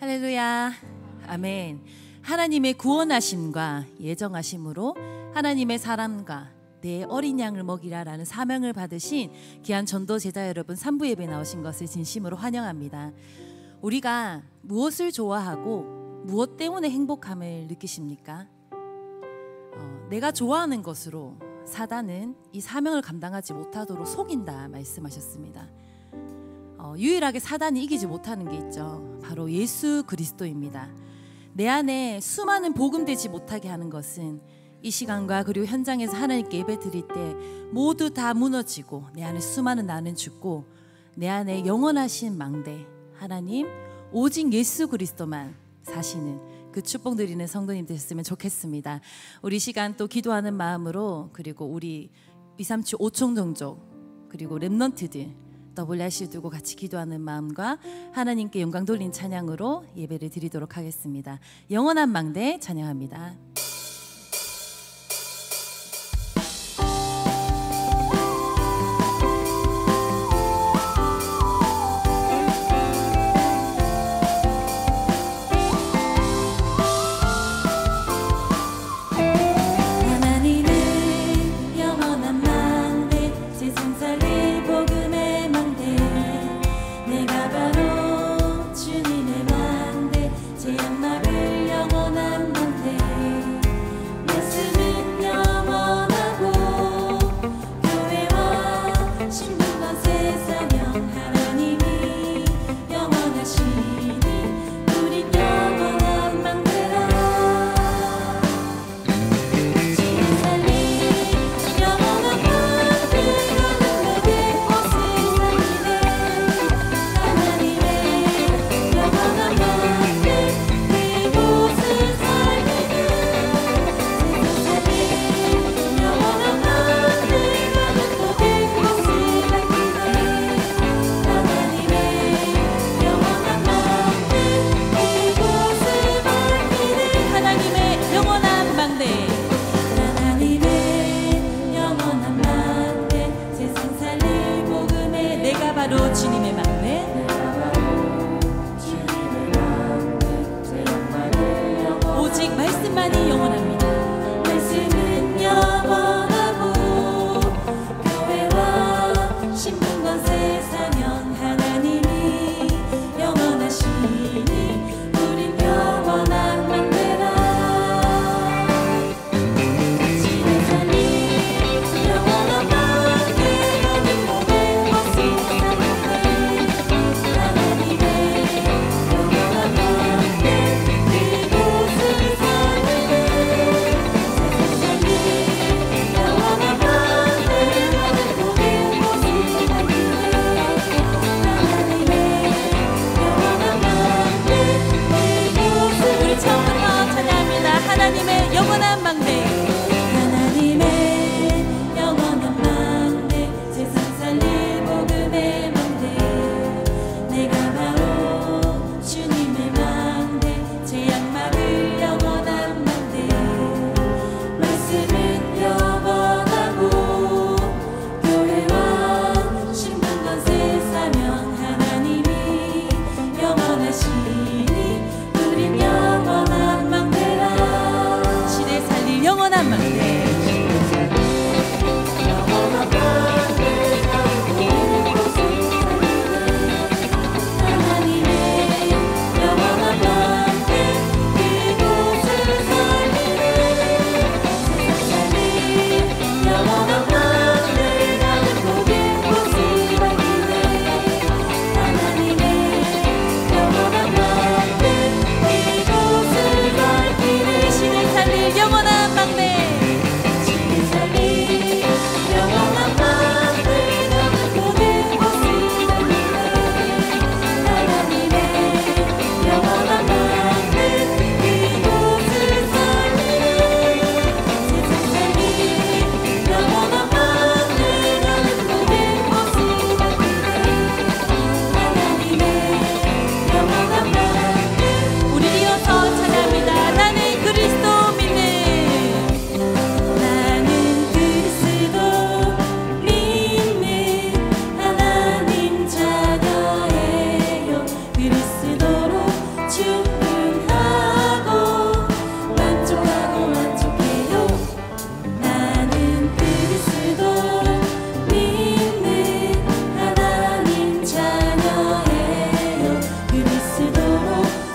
할렐루야. 아멘. 하나님의 구원하심과 예정하심으로 하나님의 사람과 내 어린 양을 먹이라라는 사명을 받으신 귀한 전도 제자 여러분, 3부 예배 나오신 것을 진심으로 환영합니다. 우리가 무엇을 좋아하고 무엇 때문에 행복함을 느끼십니까? 내가 좋아하는 것으로 사단은 이 사명을 감당하지 못하도록 속인다 말씀하셨습니다. 유일하게 사단이 이기지 못하는 게 있죠. 바로 예수 그리스도입니다. 내 안에 수많은 복음되지 못하게 하는 것은 이 시간과 그리고 현장에서 하나님께 예배 드릴 때 모두 다 무너지고 내 안에 수많은 나는 죽고 내 안에 영원하신 망대 하나님 오직 예수 그리스도만 사시는 그 축복 드리는 성도님 되셨으면 좋겠습니다. 우리 시간 또 기도하는 마음으로, 그리고 우리 237 5총 종족 그리고 랩넌트들 WRC 두고 같이 기도하는 마음과 하나님께 영광 돌린 찬양으로 예배를 드리도록 하겠습니다. 영원한 망대 찬양합니다.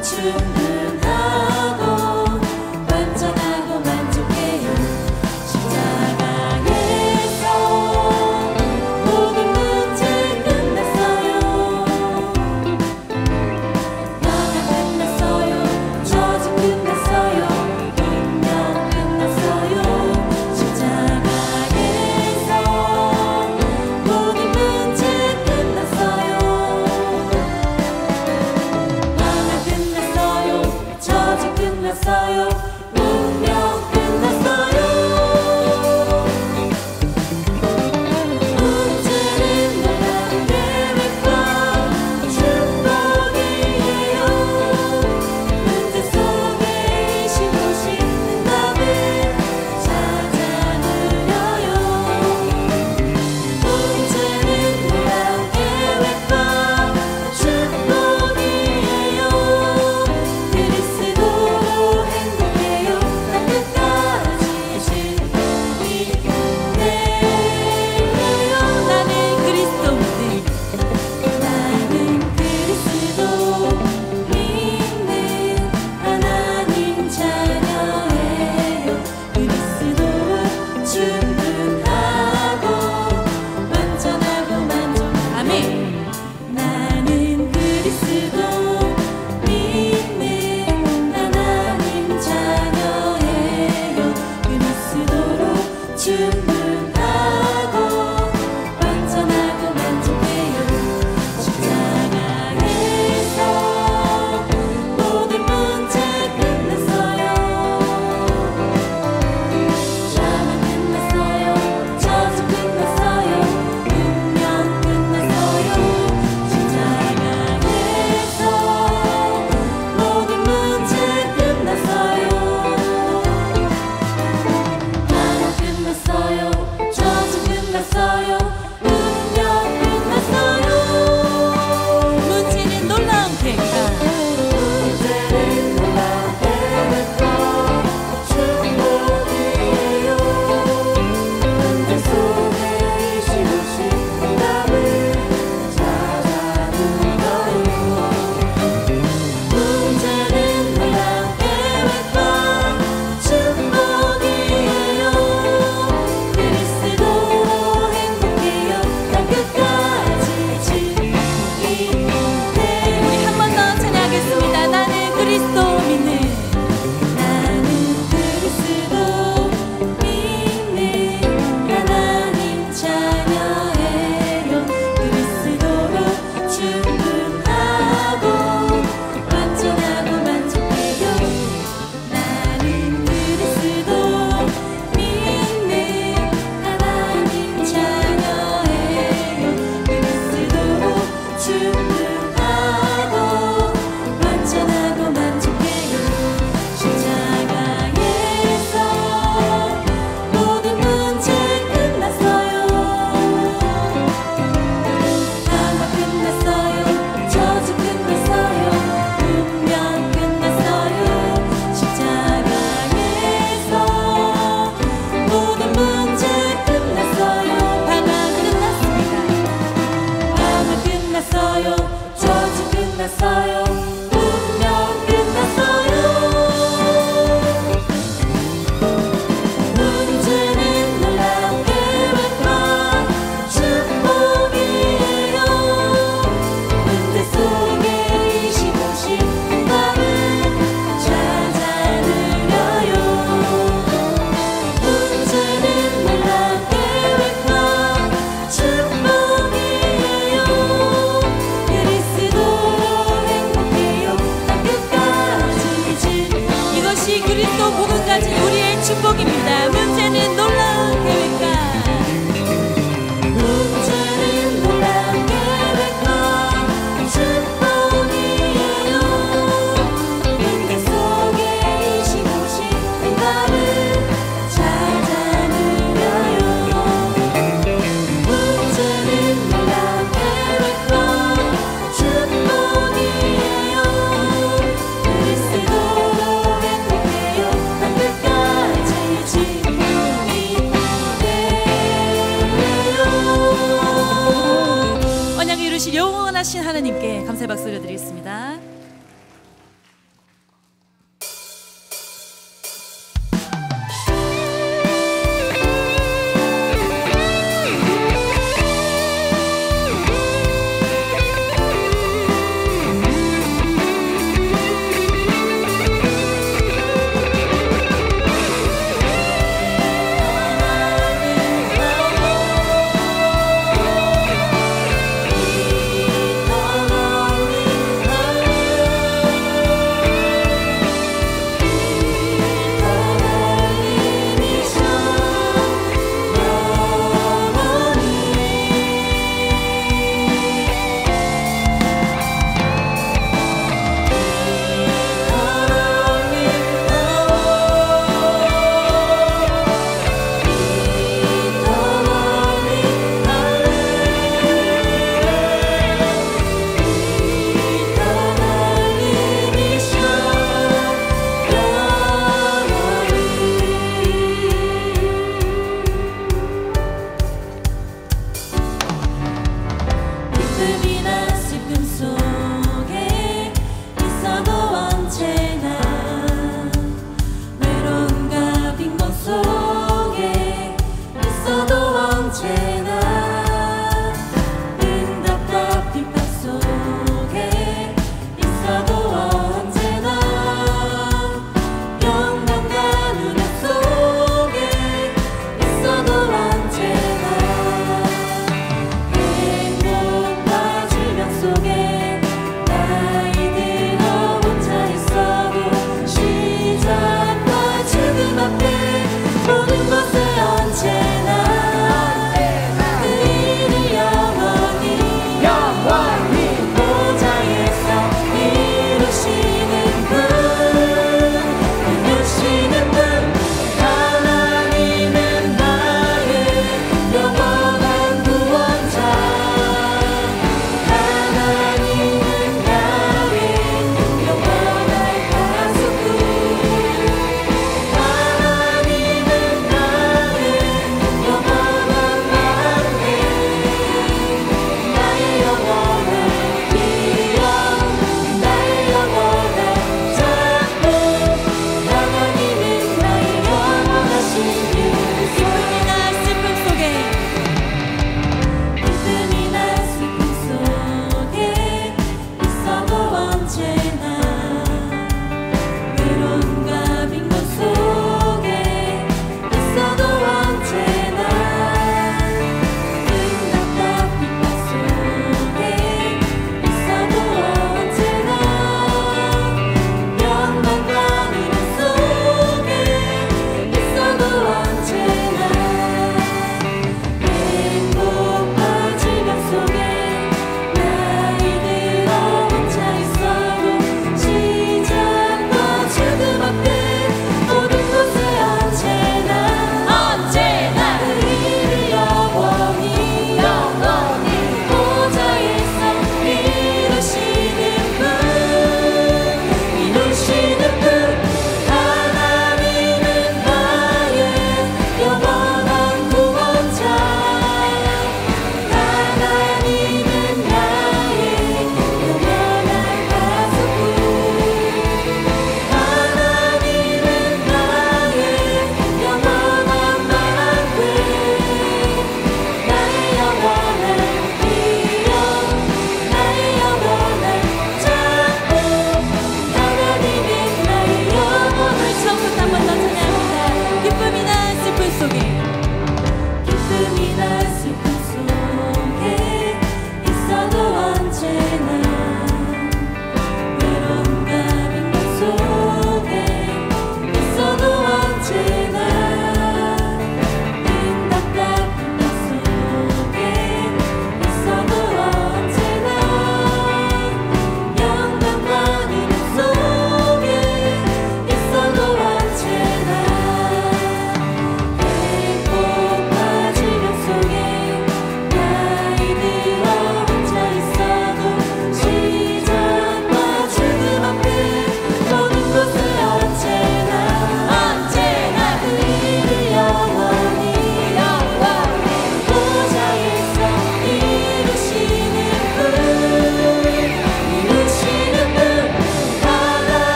영원하신 하나님께 감사의 박수 올려드리겠습니다.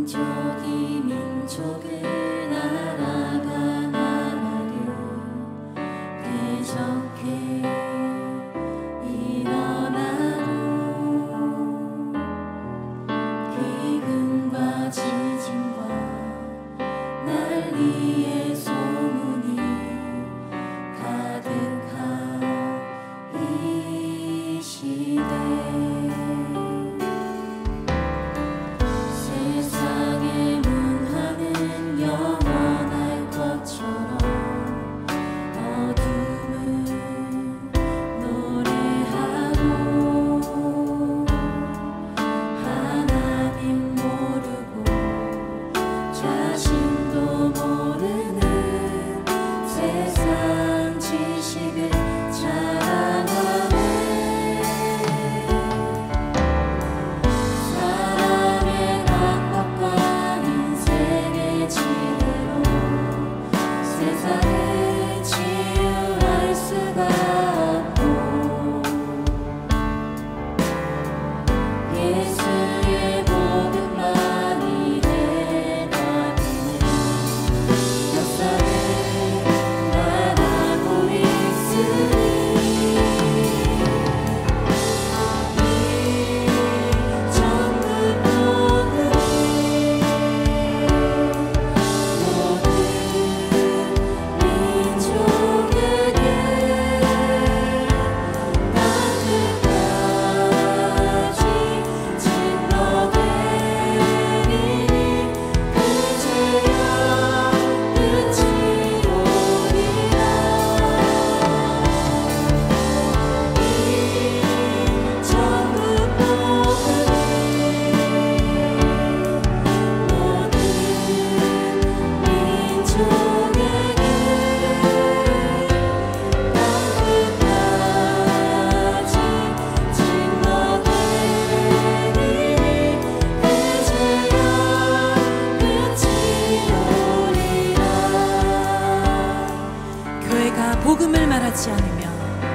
복음을 말하지 않으면,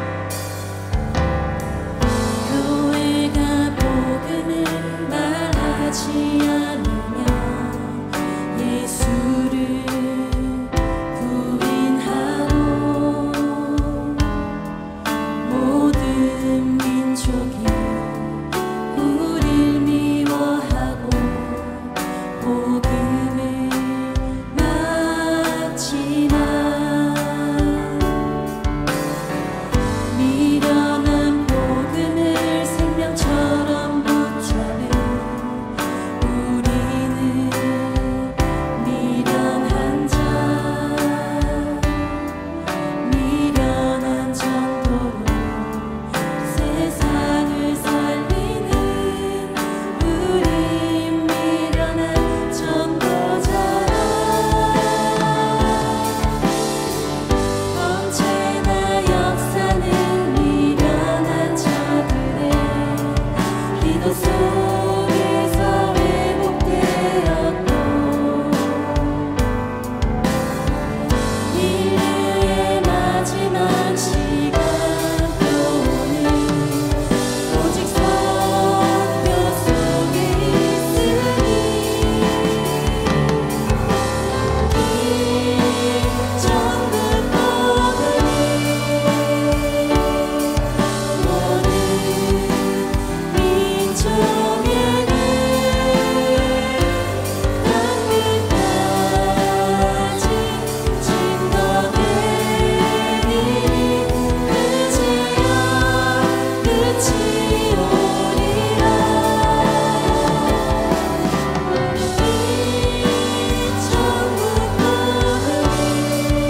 교회가 복음을 말하지 않으면 예수를 부인하고 모든 민족이 우릴 미워하고 복음을 막지만 미련한 복음을 생명처럼 붙잡은 우리는 미련한 자, 미련한 전도로 세상을 살리는 우린 미련한 전도자라. 언제나 역사는 미련한 자들의 기도 속에서 회복되었고, 인류의 마지막 시간표는 오직 선교 속에 있으니 이 전국 복음이 모든 민족에게 땅끝까지 증거되리니 그제야 끝이 오리라. 이 전국 복음이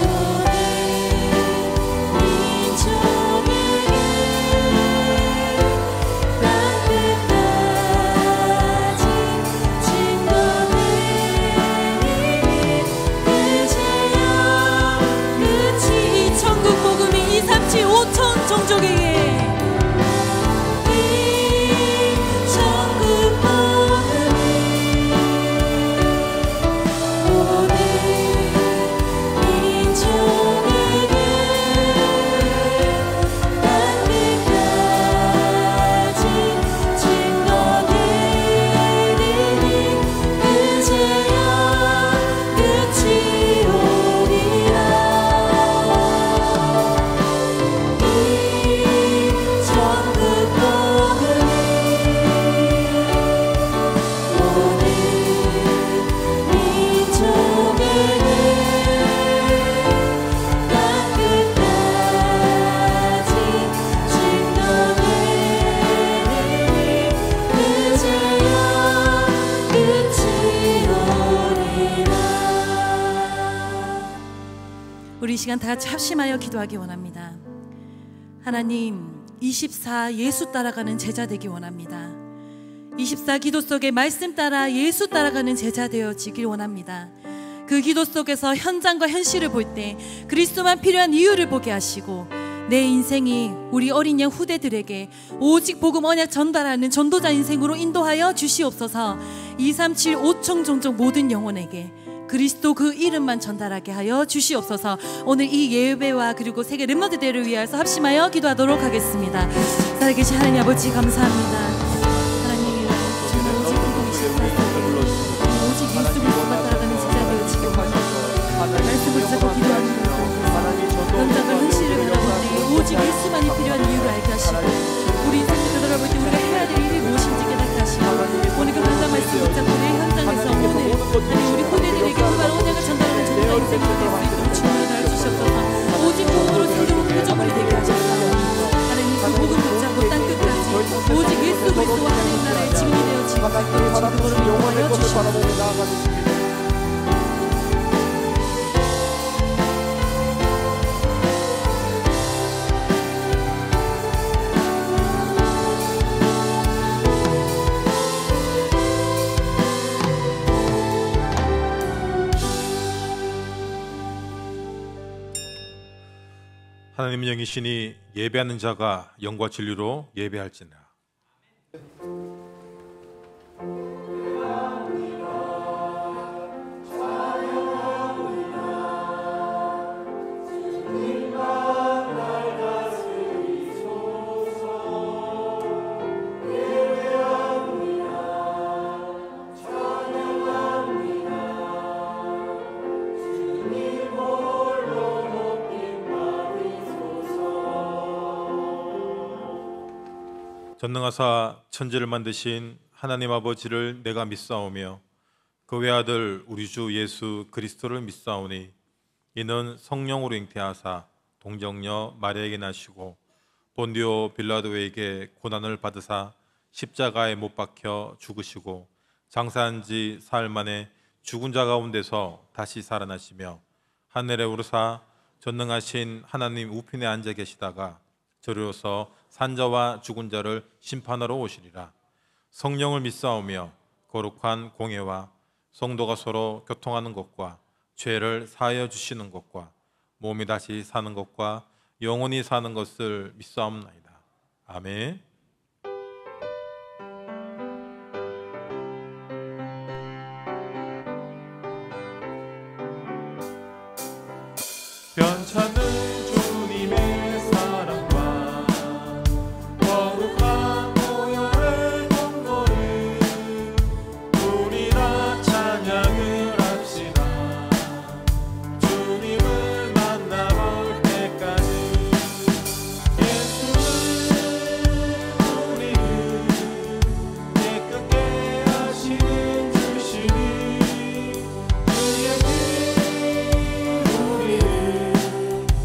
모든 민족에게 시간 다 같이 합심하여 기도하기 원합니다. 하나님, 24 예수 따라가는 제자 되기 원합니다. 24 기도 속에 말씀 따라 예수 따라가는 제자 되어지길 원합니다. 그 기도 속에서 현장과 현실을 볼 때 그리스도만 필요한 이유를 보게 하시고, 내 인생이 우리 어린 양 후대들에게 오직 복음 언약 전달하는 전도자 인생으로 인도하여 주시옵소서. 237 5청 종족 모든 영혼에게 그리스도 그 이름만 전달하게 하여 주시옵소서. 오늘 이 예배와 그리고 세계 렘넌트 대회를 위하여서 합심하여 기도하도록 하겠습니다. 살아계신 하나님 아버지, 감사합니다. 하나님, 정말 오직 기도이시옵소서. 오직 예수 그리스도만 따라가는 제자 되어지기 원합니다. 말씀을 잡고 기도하는 것, 현장과 현실을 바라볼 때 오직 예수만이 필요한 이유를 알게 하시고, 우리 인생을 돌아볼 때 우리가 해야 될 일이 무엇인지 깨닫게 하시고, 오늘 그 현장 말씀 붙잡고 내 현장에서 오늘 우리 후대들에게 그발 언약을 전달하는 전도자 인생이 될 수 있도록 주문을 주셨소서. 오직 복음으로 새로운 표적물이 되게 하셨소서. 하나님, 그 복음 붙잡고 땅끝까지 오직 예수 그리스도와 하나님 나라의 증인이 되어 지금 그거를 용하여 주시옵소서. 하나님은 영이시니 예배하는 자가 영과 진리로 예배할지니라. 전능하사 천지를 만드신 하나님 아버지를 내가 믿사오며 그 외아들 우리 주 예수 그리스도를 믿사오니, 이는 성령으로 잉태하사 동정녀 마리아에게 나시고 본디오 빌라도에게 고난을 받으사 십자가에 못 박혀 죽으시고 장사한 지 사흘 만에 죽은 자 가운데서 다시 살아나시며 하늘에 오르사 전능하신 하나님 우편에 앉아 계시다가 저리로서 산자와 죽은 자를 심판하러 오시리라. 성령을 믿사오며 거룩한 공예와 성도가 서로 교통하는 것과 죄를 사하여 주시는 것과 몸이 다시 사는 것과 영원히 사는 것을 믿사옵나이다. 아멘. 변찮는 주님의 사랑과 거룩한 보혈의 공로를 우리 다 찬양을 합시다. 주님을 만나볼 때까지 예수는 우리를 깨끗게 하시는 주시니 그의 피 우리를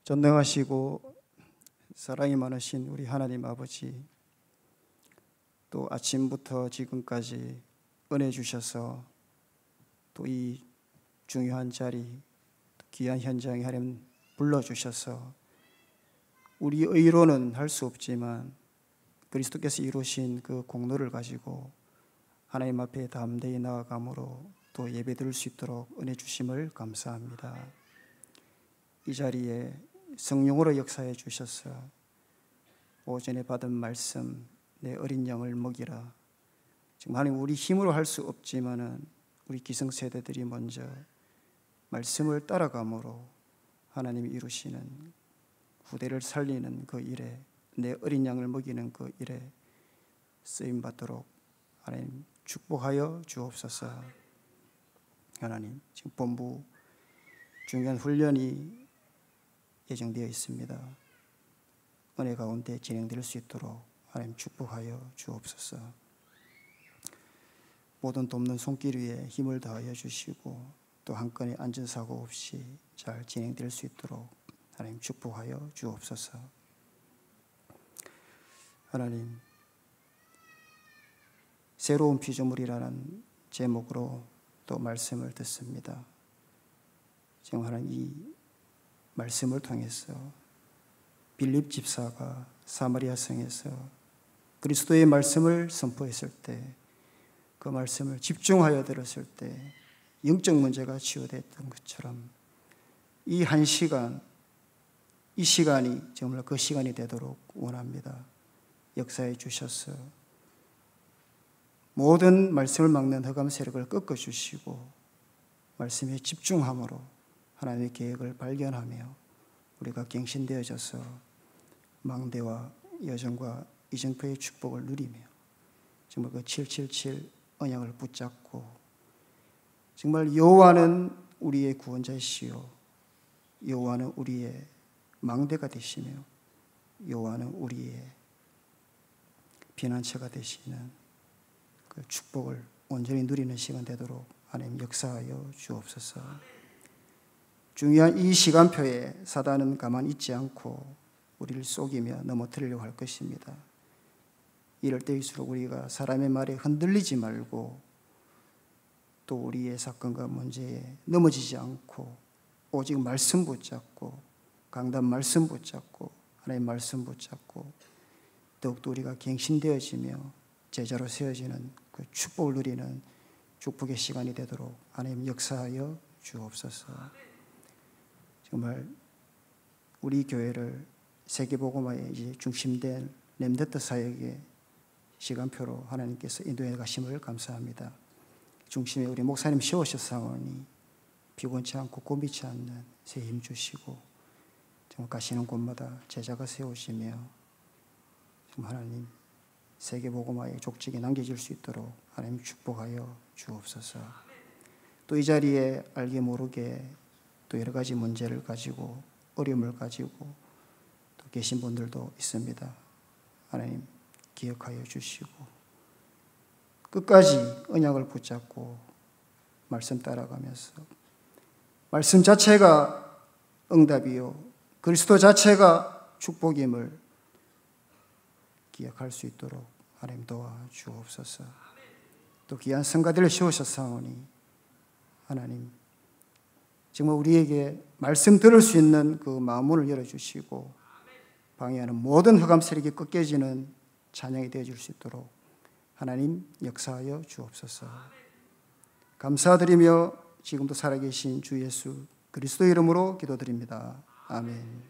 전능하시고 사랑이 많으신 우리 하나님 아버지, 또 아침부터 지금까지 은혜 주셔서 또 이 중요한 자리, 귀한 현장에 하나님 불러주셔서 우리 의로는 할 수 없지만 그리스도께서 이루신 그 공로를 가지고 하나님 앞에 담대히 나아감으로 또 예배드릴 수 있도록 은혜 주심을 감사합니다. 이 자리에 성령으로 역사해 주셔서 오전에 받은 말씀, 내 어린 양을 먹이라. 지금 하나님, 우리 힘으로 할 수 없지만은 우리 기성세대들이 먼저 말씀을 따라감으로 하나님이 이루시는 후대를 살리는 그 일에, 내 어린 양을 먹이는 그 일에 쓰임 받도록 하나님 축복하여 주옵소서. 하나님, 지금 본부 중요한 훈련이 예정되어 있습니다. 은혜 가운데 진행될 수 있도록 하나님 축복하여 주옵소서. 모든 돕는 손길 위에 힘을 다하여 주시고 또 한 건의 안전사고 없이 잘 진행될 수 있도록 하나님 축복하여 주옵소서. 하나님, 새로운 피조물이라는 제목으로 또 말씀을 듣습니다. 지금 하나님, 이 말씀을 통해서 빌립 집사가 사마리아 성에서 그리스도의 말씀을 선포했을 때, 그 말씀을 집중하여 들었을 때 영적 문제가 치유됐던 것처럼 이 한 시간, 이 시간이 정말 그 시간이 되도록 원합니다. 역사해 주셔서 모든 말씀을 막는 흑암 세력을 꺾어주시고 말씀에 집중함으로 하나님의 계획을 발견하며 우리가 갱신되어져서 망대와 여정과 이정표의 축복을 누리며 정말 그 777 언약을 붙잡고 정말 여호와는 우리의 구원자이시요 여호와는 우리의 망대가 되시며 여호와는 우리의 피난처가 되시는 그 축복을 온전히 누리는 시간 되도록 하나님 역사하여 주옵소서. 중요한 이 시간표에 사단은 가만히 있지 않고 우리를 속이며 넘어뜨리려고 할 것입니다. 이럴 때일수록 우리가 사람의 말에 흔들리지 말고 또 우리의 사건과 문제에 넘어지지 않고 오직 말씀 붙잡고 강단 말씀 붙잡고 하나님의 말씀 붙잡고 더욱더 우리가 갱신되어지며 제자로 세워지는 그 축복을 누리는 축복의 시간이 되도록 하나님 역사하여 주옵소서. 정말 우리 교회를 세계복음화에 이제 중심된 렘넌트 사역의 시간표로 하나님께서 인도해 가심을 감사합니다. 중심에 우리 목사님 세우셨사오니 피곤치 않고 고미치 않는 새 힘 주시고 정말 가시는 곳마다 제자가 세우시며 정말 하나님 세계복음화의 족적에 남겨질 수 있도록 하나님 축복하여 주옵소서. 또 이 자리에 알게 모르게 또 여러 가지 문제를 가지고 어려움을 가지고 또 계신 분들도 있습니다. 하나님 기억하여 주시고 끝까지 언약을 붙잡고 말씀 따라가면서 말씀 자체가 응답이요 그리스도 자체가 축복임을 기억할 수 있도록 하나님 도와주옵소서. 또 귀한 성가들을 세우셨사오니 하나님 정말 우리에게 말씀 들을 수 있는 그 마음문을 열어주시고 방해하는 모든 흑암 세력이 꺾여지는 찬양이 되어줄 수 있도록 하나님 역사하여 주옵소서. 감사드리며 지금도 살아계신 주 예수 그리스도 이름으로 기도드립니다. 아멘.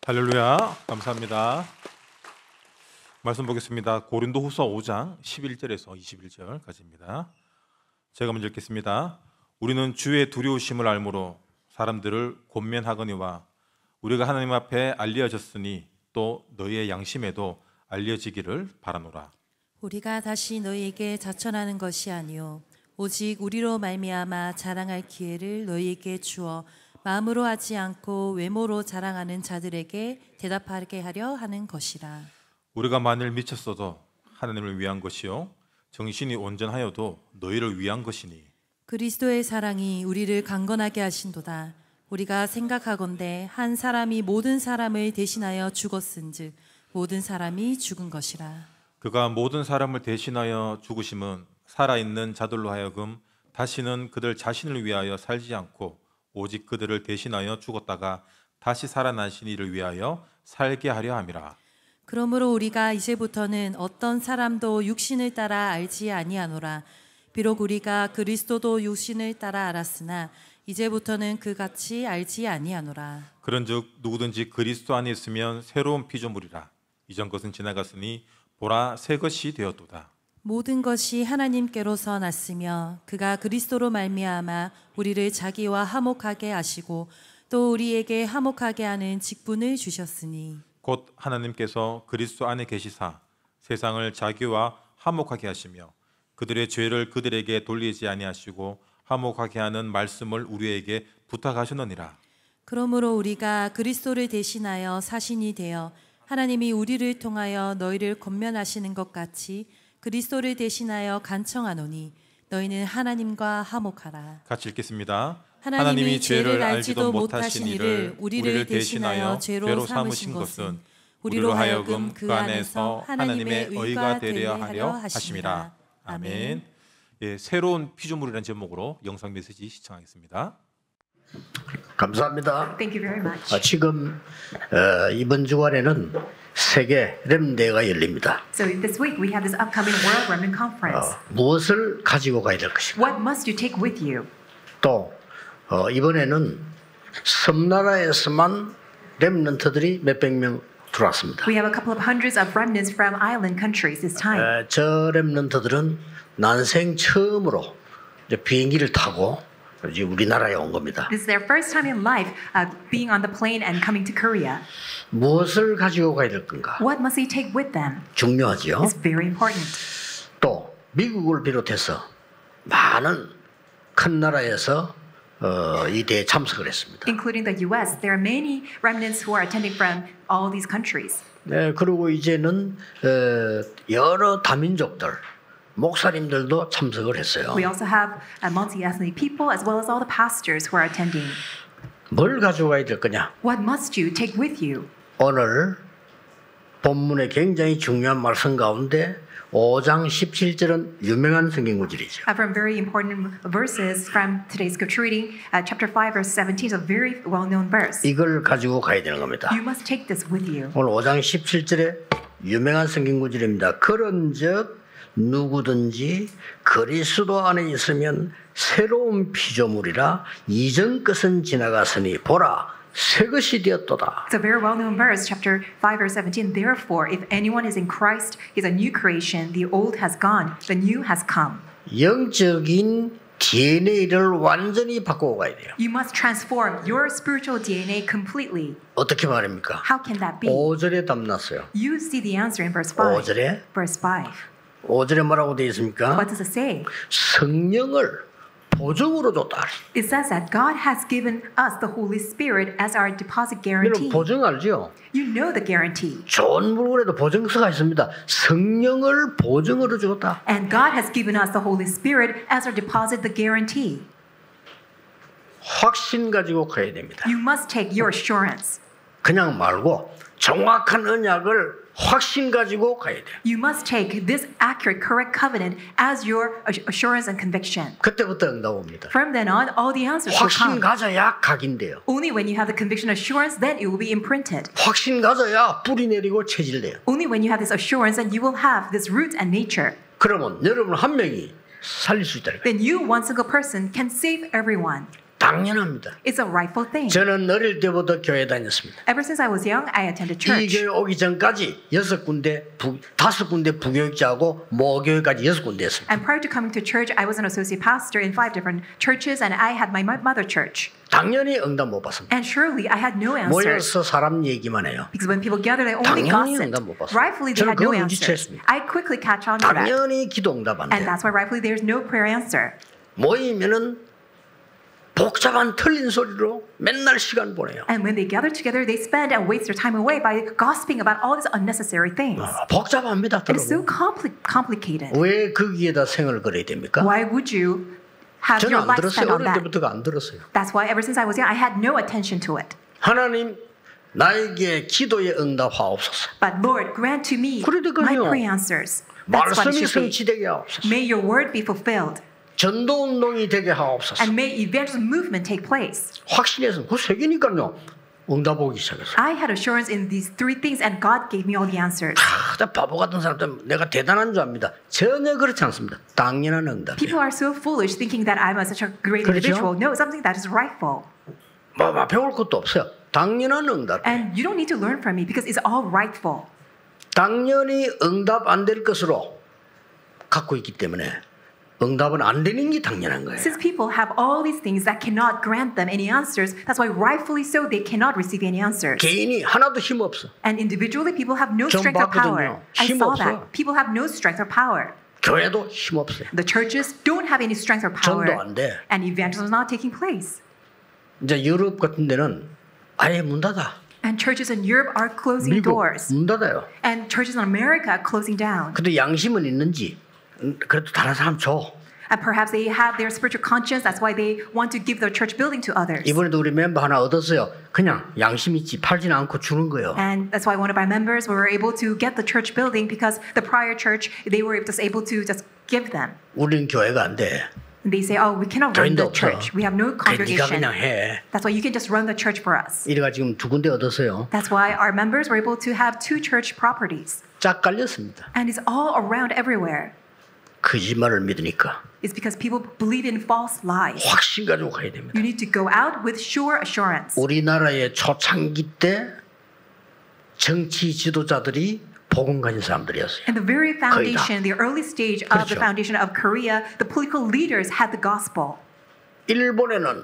할렐루야. 감사합니다. 말씀 보겠습니다. 고린도후서 5장 11절에서 21절까지입니다. 제가 먼저 읽겠습니다. 우리는 주의 두려우심을 알므로 사람들을 권면하거니와 우리가 하나님 앞에 알려졌으니 또 너희의 양심에도 알려지기를 바라노라. 우리가 다시 너희에게 자천하는 것이 아니요 오직 우리로 말미암아 자랑할 기회를 너희에게 주어 마음으로 하지 않고 외모로 자랑하는 자들에게 대답하게 하려 하는 것이라. 우리가 만일 미쳤어도 하나님을 위한 것이요 정신이 온전하여도 너희를 위한 것이니 그리스도의 사랑이 우리를 강건하게 하신도다. 우리가 생각하건대 한 사람이 모든 사람을 대신하여 죽었은즉 모든 사람이 죽은 것이라. 그가 모든 사람을 대신하여 죽으심은 살아있는 자들로 하여금 다시는 그들 자신을 위하여 살지 않고 오직 그들을 대신하여 죽었다가 다시 살아나신 이를 위하여 살게 하려 함이라. 그러므로 우리가 이제부터는 어떤 사람도 육신을 따라 알지 아니하노라. 비록 우리가 그리스도도 육신을 따라 알았으나 이제부터는 그같이 알지 아니하노라. 그런즉 누구든지 그리스도 안에 있으면 새로운 피조물이라. 이전 것은 지나갔으니 보라 새 것이 되었도다. 모든 것이 하나님께로서 났으며 그가 그리스도로 말미암아 우리를 자기와 화목하게 하시고 또 우리에게 화목하게 하는 직분을 주셨으니 곧 하나님께서 그리스도 안에 계시사 세상을 자기와 화목하게 하시며 그들의 죄를 그들에게 돌리지 아니하시고 화목하게 하는 말씀을 우리에게 부탁하셨느니라. 그러므로 우리가 그리스도를 대신하여 사신이 되어 하나님이 우리를 통하여 너희를 권면하시는 것 같이 그리스도를 대신하여 간청하노니 너희는 하나님과 화목하라. 같이 읽겠습니다. 하나님이 죄를 알지도 못하신 이를 우리를 대신하여 죄로 삼으신 것은 우리로 하여금 그 안에서 하나님의 의가 되려 하려 하심이라. 아멘. 예, 새로운 피조물이라는 제목으로 영상 메시지 시청하겠습니다. 감사합니다. Thank you very much. 지금 이번 주간에는 세계 렘대회가 열립니다. So this week we have this upcoming World Remnant Conference. 무엇을 가지고 가야 될 것인가? What must you take with you? 또 이번에는 섬나라에서만 렘넌트들이 몇백 명 들어왔습니다. We have a couple of hundreds of remnants from island countries this time. 저 렘넌트들은 난생 처음으로 이제 비행기를 타고 이제 우리나라에 온 겁니다. This is their first time in life being on the plane and coming to Korea. 무엇을 가지고 가야 될 건가? What must they take with them? 중요하죠. It's very important. 또 미국을 비롯해서 많은 큰 나라에서 이 대회에 참석을 했습니다. Including the U.S., there are many remnants who are attending from all these countries. 네, 그리고 이제는 여러 다민족들, 목사님들도 참석을 했어요. We also have multi-ethnic people as well as all the pastors who are attending. 뭘 가져가야 될 거냐? What must you take with you? 오늘 본문의 굉장히 중요한 말씀 가운데 5장 17절은 유명한 성경 구절이죠. From very important verses from today's scripture reading, chapter 5, verse 17 is a very well-known verse. 이걸 가지고 가야 되는 겁니다. You must take this with you. 오늘 5장 17절에 유명한 성경 구절입니다. 그런즉 누구든지 그리스도 안에 있으면 새로운 피조물이라 이전 것은 지나갔으니 보라 새 것이 되었도다. It's a very well-known verse, chapter 5, verse 17. Therefore, if anyone is in Christ, he is a new creation. The old has gone, the new has come. 영적인 DNA를 완전히 바꾸고 가야 돼요. You must transform your spiritual DNA completely. 어떻게 말입니까? How can that be? 5절에 담났어요. You see the answer in verse 5. 5절에? Verse 5. 5절에 뭐라고 되어 있습니까? What does it say? 성령을 보증으로 줬다. It says that God has given us the Holy Spirit as our deposit guarantee. 여러분 보증 알죠? You know the guarantee. 좋은 물건에도 보증서가 있습니다. 성령을 보증으로 줬다. And God has given us the Holy Spirit as our deposit, the guarantee. 확신 가지고 가야 됩니다. You must take your assurance. 그냥 말고 정확한 언약을 확신 가지고 가야 돼요. You must take this accurate, correct covenant as your assurance and conviction. 그때부터 응답 옵니다. From then on, all the answers will 확신 come. 가져야 각인돼요. Only when you have the conviction assurance, then it will be imprinted. 확신 가져야 뿌리 내리고 체질돼요. Only when you have this assurance, then you will have this root and nature. 그러면 여러분 한 명이 살릴 수 있다. Then you, one single person, can save everyone. 당연합니다. It's a rightful thing. 저는 어릴 때부터 교회 다녔습니다. Ever since I was young, I attended 이 church. 교회 오기 전까지 5군데 부교육자하고 모교회까지 6군데였습니다. And prior to coming to church, I was an associate pastor in 5 different churches, and I had my mother church. 당연히 응답 못 받습니다. And surely I had no answers. 모여서 사람 얘기만 해요. Because when people gather, they only 당연히 gossip. 응답 못 받습니다. Rightfully, they 저는 had no 그걸 answers. 눈치챘습니다. I quickly catch on to that. 당연히 기도 응답 안 And 돼요. that's why rightfully there's no prayer answer. 모이면은 복잡한 틀린 소리로 맨날 시간 보내요. And when they gather together, they spend and waste their time away by gossiping about all these unnecessary things. 복잡합니다. It is so 여러분. complicated. 왜 거기에다 생을 걸어야 됩니까? Why would you have 저는 your 안 life 들었어요. spent on 어릴 that? 때부터가 안 들었어요. That's why ever since I was young, I had no attention to it. 하나님 나에게 기도의 응답하옵소서. But Lord, grant to me 그러니까요. my prayer answers. That's what it 말씀이 should be. 성취되게 하옵소서. May your word be fulfilled. 전도운동이 되게 하옵소서. And may evangelism movement take place. 확신해서 그 세 개니까요. 응답 오기 시작했어요. I had assurance in these 3 things, and God gave me all the answers. 바보 같은 사람들 내가 대단한 줄 압니다. 전혀 그렇지 않습니다. 당연한 응답이에요. People are so foolish thinking that I'm such a great 그렇죠? individual. No, it's something that is rightful. 배울 것도 없어요. 당연한 응답. And you don't need to learn from me because it's all rightful. 당연히 응답 안 될 것으로 갖고 있기 때문에 응답은 안 되는 게 당연한 거예요. Since people have all these things that cannot grant them any answers, that's why rightfully so they cannot receive any answers. 개인이 하나도 힘 없어. And individually, people have no 좀 strength or 봤거든요. power. I 힘 saw 없어. that. People have no strength or power. 교회도 힘 없어요. The churches don't have any strength or power. 전도 안 돼. And evangelism is not taking place. 이제 유럽 같은 데는 아예 문 닫아. And churches in Europe are closing 미국 doors. 문 닫아요. And churches in America are closing down. 근데 양심은 있는지 그래도 다른 사람 줘. And perhaps they have their spiritual conscience. That's why they want to give their church building to others. 이번에도 우리 멤버 하나 얻었어요. 그냥 양심 있지 팔지는 않고 주는 거예요. And that's why one of our members were able to get the church building because the prior church, they were just able to just give them. 우리는 교회가 안 돼. And they say, oh, we cannot run 교인도 the 없어. church. We have no 그래, 네가 congregation. 그냥 해. That's why you can just run the church for us. 이래가 지금 2군데 얻었어요. That's why our members were able to have 2 church properties. 짝 깔렸습니다. And it's all around everywhere. 거짓말을 믿으니까 It's because people believe in false lies. 확신 가지고 가야 됩니다. You need to go out with sure assurance. 우리나라의 초창기 때 정치 지도자들이 복음 가진 사람들이었어요. In the very 거의 다. foundation, the early stage of the 그렇죠. foundation of Korea, the political leaders had the gospel. 일본에는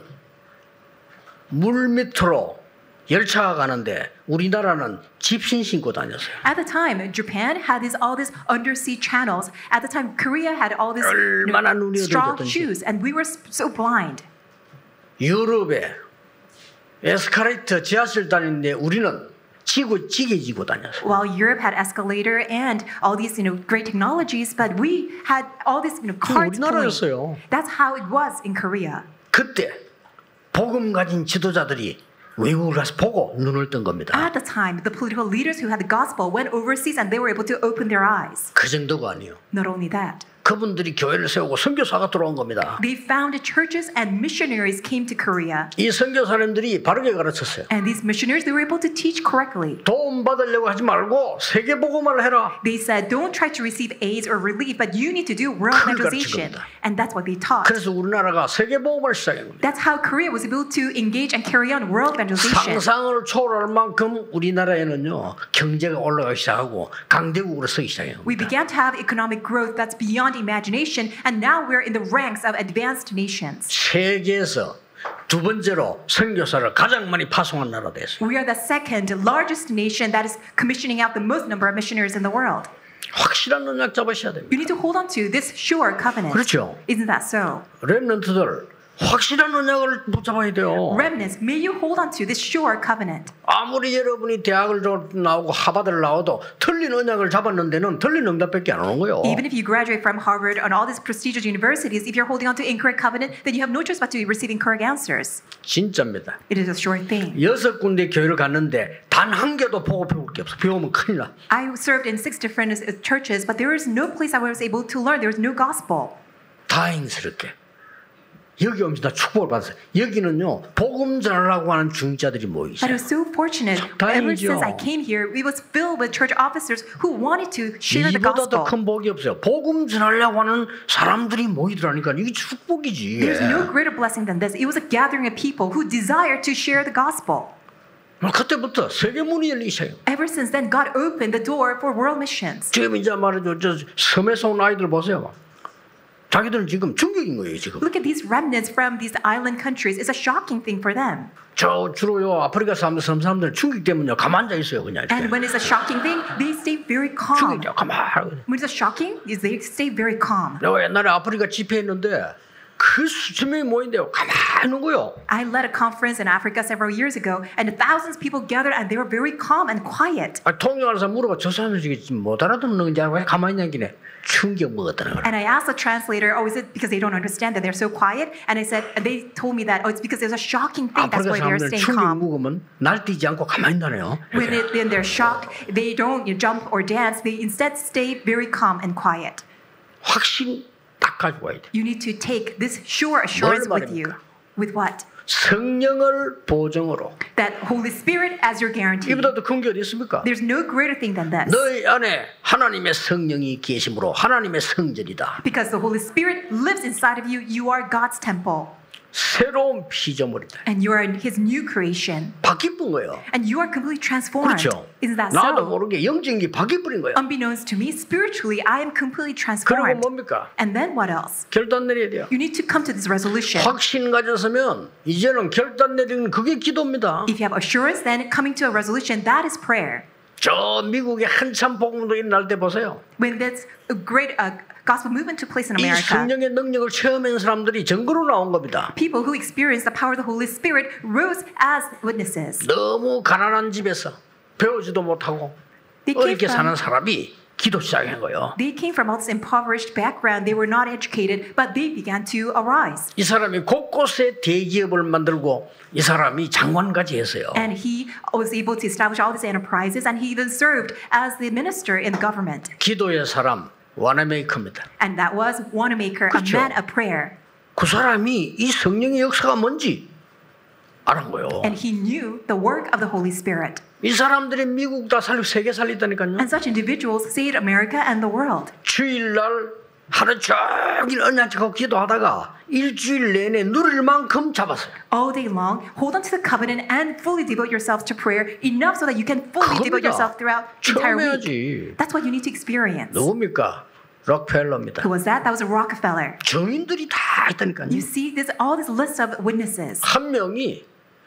물 밑으로 열차가 가는데 우리나라는 집신 신고 다녔어요. At the time, Japan had all these undersea channels. At the time, Korea had all these 얼마나 눈이 strong 어두워졌던지. shoes, and we were so blind. 유럽에 에스컬레이터 지하철 다니는데 우리는 지게 지고 다녔어요. While Europe had escalator and all these, great technologies, but we had all these, carts pulling. 우리나라였어요. That's how it was in Korea. 그때 복음 가진 지도자들이 외국을 가서 보고 눈을 뜬 겁니다. At the time, the political leaders who had the gospel went overseas and they were able to open their eyes. 그 정도가 아니에요. Not only that, 그분들이 교회를 세우고 선교사가 들어온 겁니다. they founded churches and missionaries came to Korea. 이 선교사님들이 바르게 가르쳤어요. And these missionaries, they were able to teach correctly. 도움 받으려고 하지 말고 세계 복음을 해라. They said, don't try to receive AIDS or relief, but you need to do world 그걸 evangelization. 가르친 겁니다. And that's what they taught. 그래서 우리나라가 세계 복음을 시작한 겁니다. That's how Korea was able to engage and carry on world evangelization. 상상을 초월할 만큼 우리나라에는요 경제가 올라가기 시작하고 강대국으로 서기 시작해요. We began to have economic growth that's beyond imagination, and now we're in the ranks of advanced nations. 세계에서 두 번째로 선교사를 가장 많이 파송한 나라 됐어요. We are the second largest nation that is commissioning out the most number of missionaries in the world. 확실한 언약 잡으셔야 됩니다. You need to hold on to this sure covenant. 그렇죠. Isn't that so? 렘넌트들 확실한 언약을 붙잡아야 돼요. Remnants, may you hold on to this sure covenant. 아무리 여러분이 대학을 나오고 하버드를 나와도 틀린 언약을 잡았는 데는 틀린 응답밖에 안 오는 거예요. Even if you graduate from Harvard and all these prestigious universities, if you're holding on to incorrect covenant, then you have no choice but to receive incorrect answers. 진짜입니다. It is a sure thing. 6군데 교회를 갔는데 단 한 개도 보고 배울 게 없어. 배우면 큰일 나. I served in 6 different churches, but there is no place I was able to learn. There was no gospel. 다행스럽게 여기 오면서 나 축복을 받았어요. 여기는요 복음 전하려고 하는 중직자들이 모이기 But I was 시작해요. so fortunate. Ever 다행이죠. since I came here, it was filled with church officers who wanted to share the 이보다 더 gospel. 큰 복이 없어요. 복음 전하려고 하는 사람들이 모이더라니까 이게 축복이지. There's no greater blessing than this. It was a gathering of people who desired to share the gospel. 그때부터 세계 문이 열리기 시작해요. Ever since then, God opened the door for world missions. 지금 이제 말이죠. 저 섬에서 온 아이들 보세요. 자기들은 지금 충격인 거예요. 지금. Look at these remnants from these island countries. It's a shocking thing for them. 저 주로요 아프리카 사람들, 섬 사람들 충격 때문에 가만 앉아 있어요. 그냥 이렇게. And when it's a shocking thing, they stay very calm. 충격이죠. 가만. When it's a shocking, they stay very calm. 내가 옛날에 아프리카 집회했는데 그 수천 명이 모인대요. 가만히 있는 거요. I led a conference in Africa several years ago, and thousands of people gathered, and they were very calm and quiet. 통역하는 사람 물어봐. 저 사람들 지금 못 알아듣는 건지 알고 가만히 있는 게 충격 먹었다는 거예요. And I asked the translator, "Oh, is it because they don't understand that they're so quiet?" And I said, and they told me that, "Oh, it's because there's a shocking thing. That's 아프리카 why they're 사람들 staying 충격 calm." 먹으면 날뛰지 않고 가만히 있다네요. When they're shocked, they don't jump or dance. They instead stay very calm and quiet. 확신 딱 가지고 와야 돼. You need to take this sure assurance 뭘 with you. 말입니까? With what? 성령을 보증으로. That Holy Spirit as your guarantee. 이보다 더 큰 게 어디 있습니까? There's no greater thing than this. 너희 안에 하나님의 성령이 계심으로 하나님의 성전이다. Because the Holy Spirit lives inside of you, you are God's temple. 새로운 피조물이다. And you are His new creation. 바뀌은 거예요. And you are completely transformed. 그렇죠. Isn't that 나도 so? 모르게 영적인 게 바뀌어버린 거예요. Unbeknownst to me, spiritually, I am completely 그리고 transformed. 뭡니까? And then what else? 결단 내려야 돼요. You need to come to this resolution. 확신 가졌으면 이제는 결단 내리는 그게 기도입니다. If you have assurance, then coming to a resolution, that is prayer. 저 미국에 한참 복음도 일어날 때 보세요. When this great gospel movement took place in 이 America, 성령의 능력을 체험한 사람들이 증거로 나온 겁니다. people who experienced the power of the Holy Spirit rose as witnesses. 너무 가난한 집에서 배우지도 못하고 They came 어렵게 사는 from, 사람이 기도 시작한 거예요. they came from all this impoverished background. They were not educated, but they began to arise. 이 사람이 곳곳에 대기업을 만들고 이 사람이 장관까지 했어요. And he was able to establish all these enterprises, and he even served as the minister in the government. 기도의 사람 와나메이커입니다. And that was Wanamaker, 그렇죠. a man of prayer. 그 사람이 이 성령의 역사가 뭔지 알은 거예요. And he knew the work of the Holy Spirit. 이 사람들이 미국 다 살리고 세계 살리다니까요. And such individuals saved America and the world. 주일날 하루 종일 언약하고 기도하다가 일주일 내내 누릴 만큼 잡았어요. All day long, hold on to the covenant and fully devote yourself to prayer enough so that you can fully devote yourself throughout the entire week. 처음해야지. That's what you need to experience. 누굽니까? 록펠러입니다. Who was that? That was Rockefeller. 증인들이 다 있다니까요. You see all this list of witnesses. 한 명이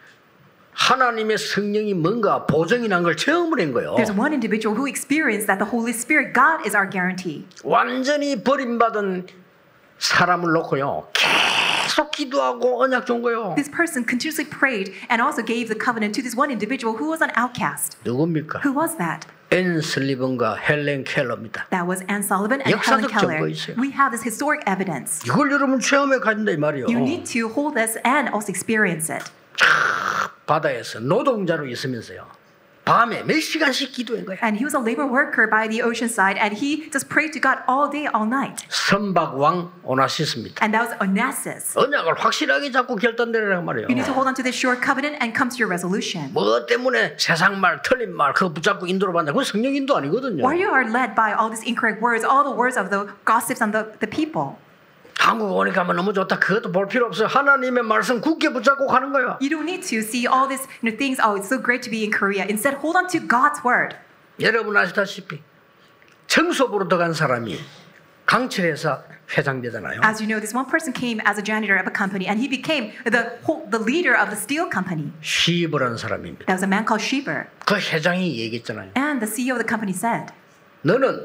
하나님의 성령이 뭔가 보증이 난 걸 체험을 한 거예요. There's one individual who experienced that the Holy Spirit, God is our guarantee. 완전히 버림받은 사람을 놓고요. 계속 기도하고 언약 준 거예요. This person continuously prayed and also gave the covenant to this one individual who was an outcast. 누굽니까? Who was that? 앤 슬리번과 헬렌 켈러입니다. That was Anne Sullivan and Helen 역사적 Keller. 증거 있어요. We have this historic evidence. 이걸 여러분 체험해 가진다 이 말이에요. You need to hold this and also experience it. 바다에서 노동자로 있으면서요. 밤에 몇 시간씩 기도한 거야. And he was a labor worker by the ocean side, and he just prayed to God all day, all night. 선박왕 오나시스입니다. And that was Onassis. 언약을 확실하게 잡고 결단 내리란 말이에요. You need to hold on to this sure covenant and come to your resolution. 뭐 때문에 세상 말, 틀린 말 그거 붙잡고 인도로 받냐? 그건 성령 인도 아니거든요. Why you are led by all these incorrect words, all the words of the gossips and the people. 한국 오니까 너무 좋다. 그것도 볼 필요 없어요. 하나님의 말씀 굳게 붙잡고 가는 거예요. You don't need to see all these things. Oh, it's so great to be in Korea. Instead, hold on to God's word. 여러분 아시다시피 청소부로 들어간 사람이 강철에서 회장되잖아요. As you know, this one person came as a janitor of a company, and he became the leader of the steel company. 시버라는 사람입니다. That was a man called Sheber. 그 회장이 얘기했잖아요. And the CEO of the company said, 너는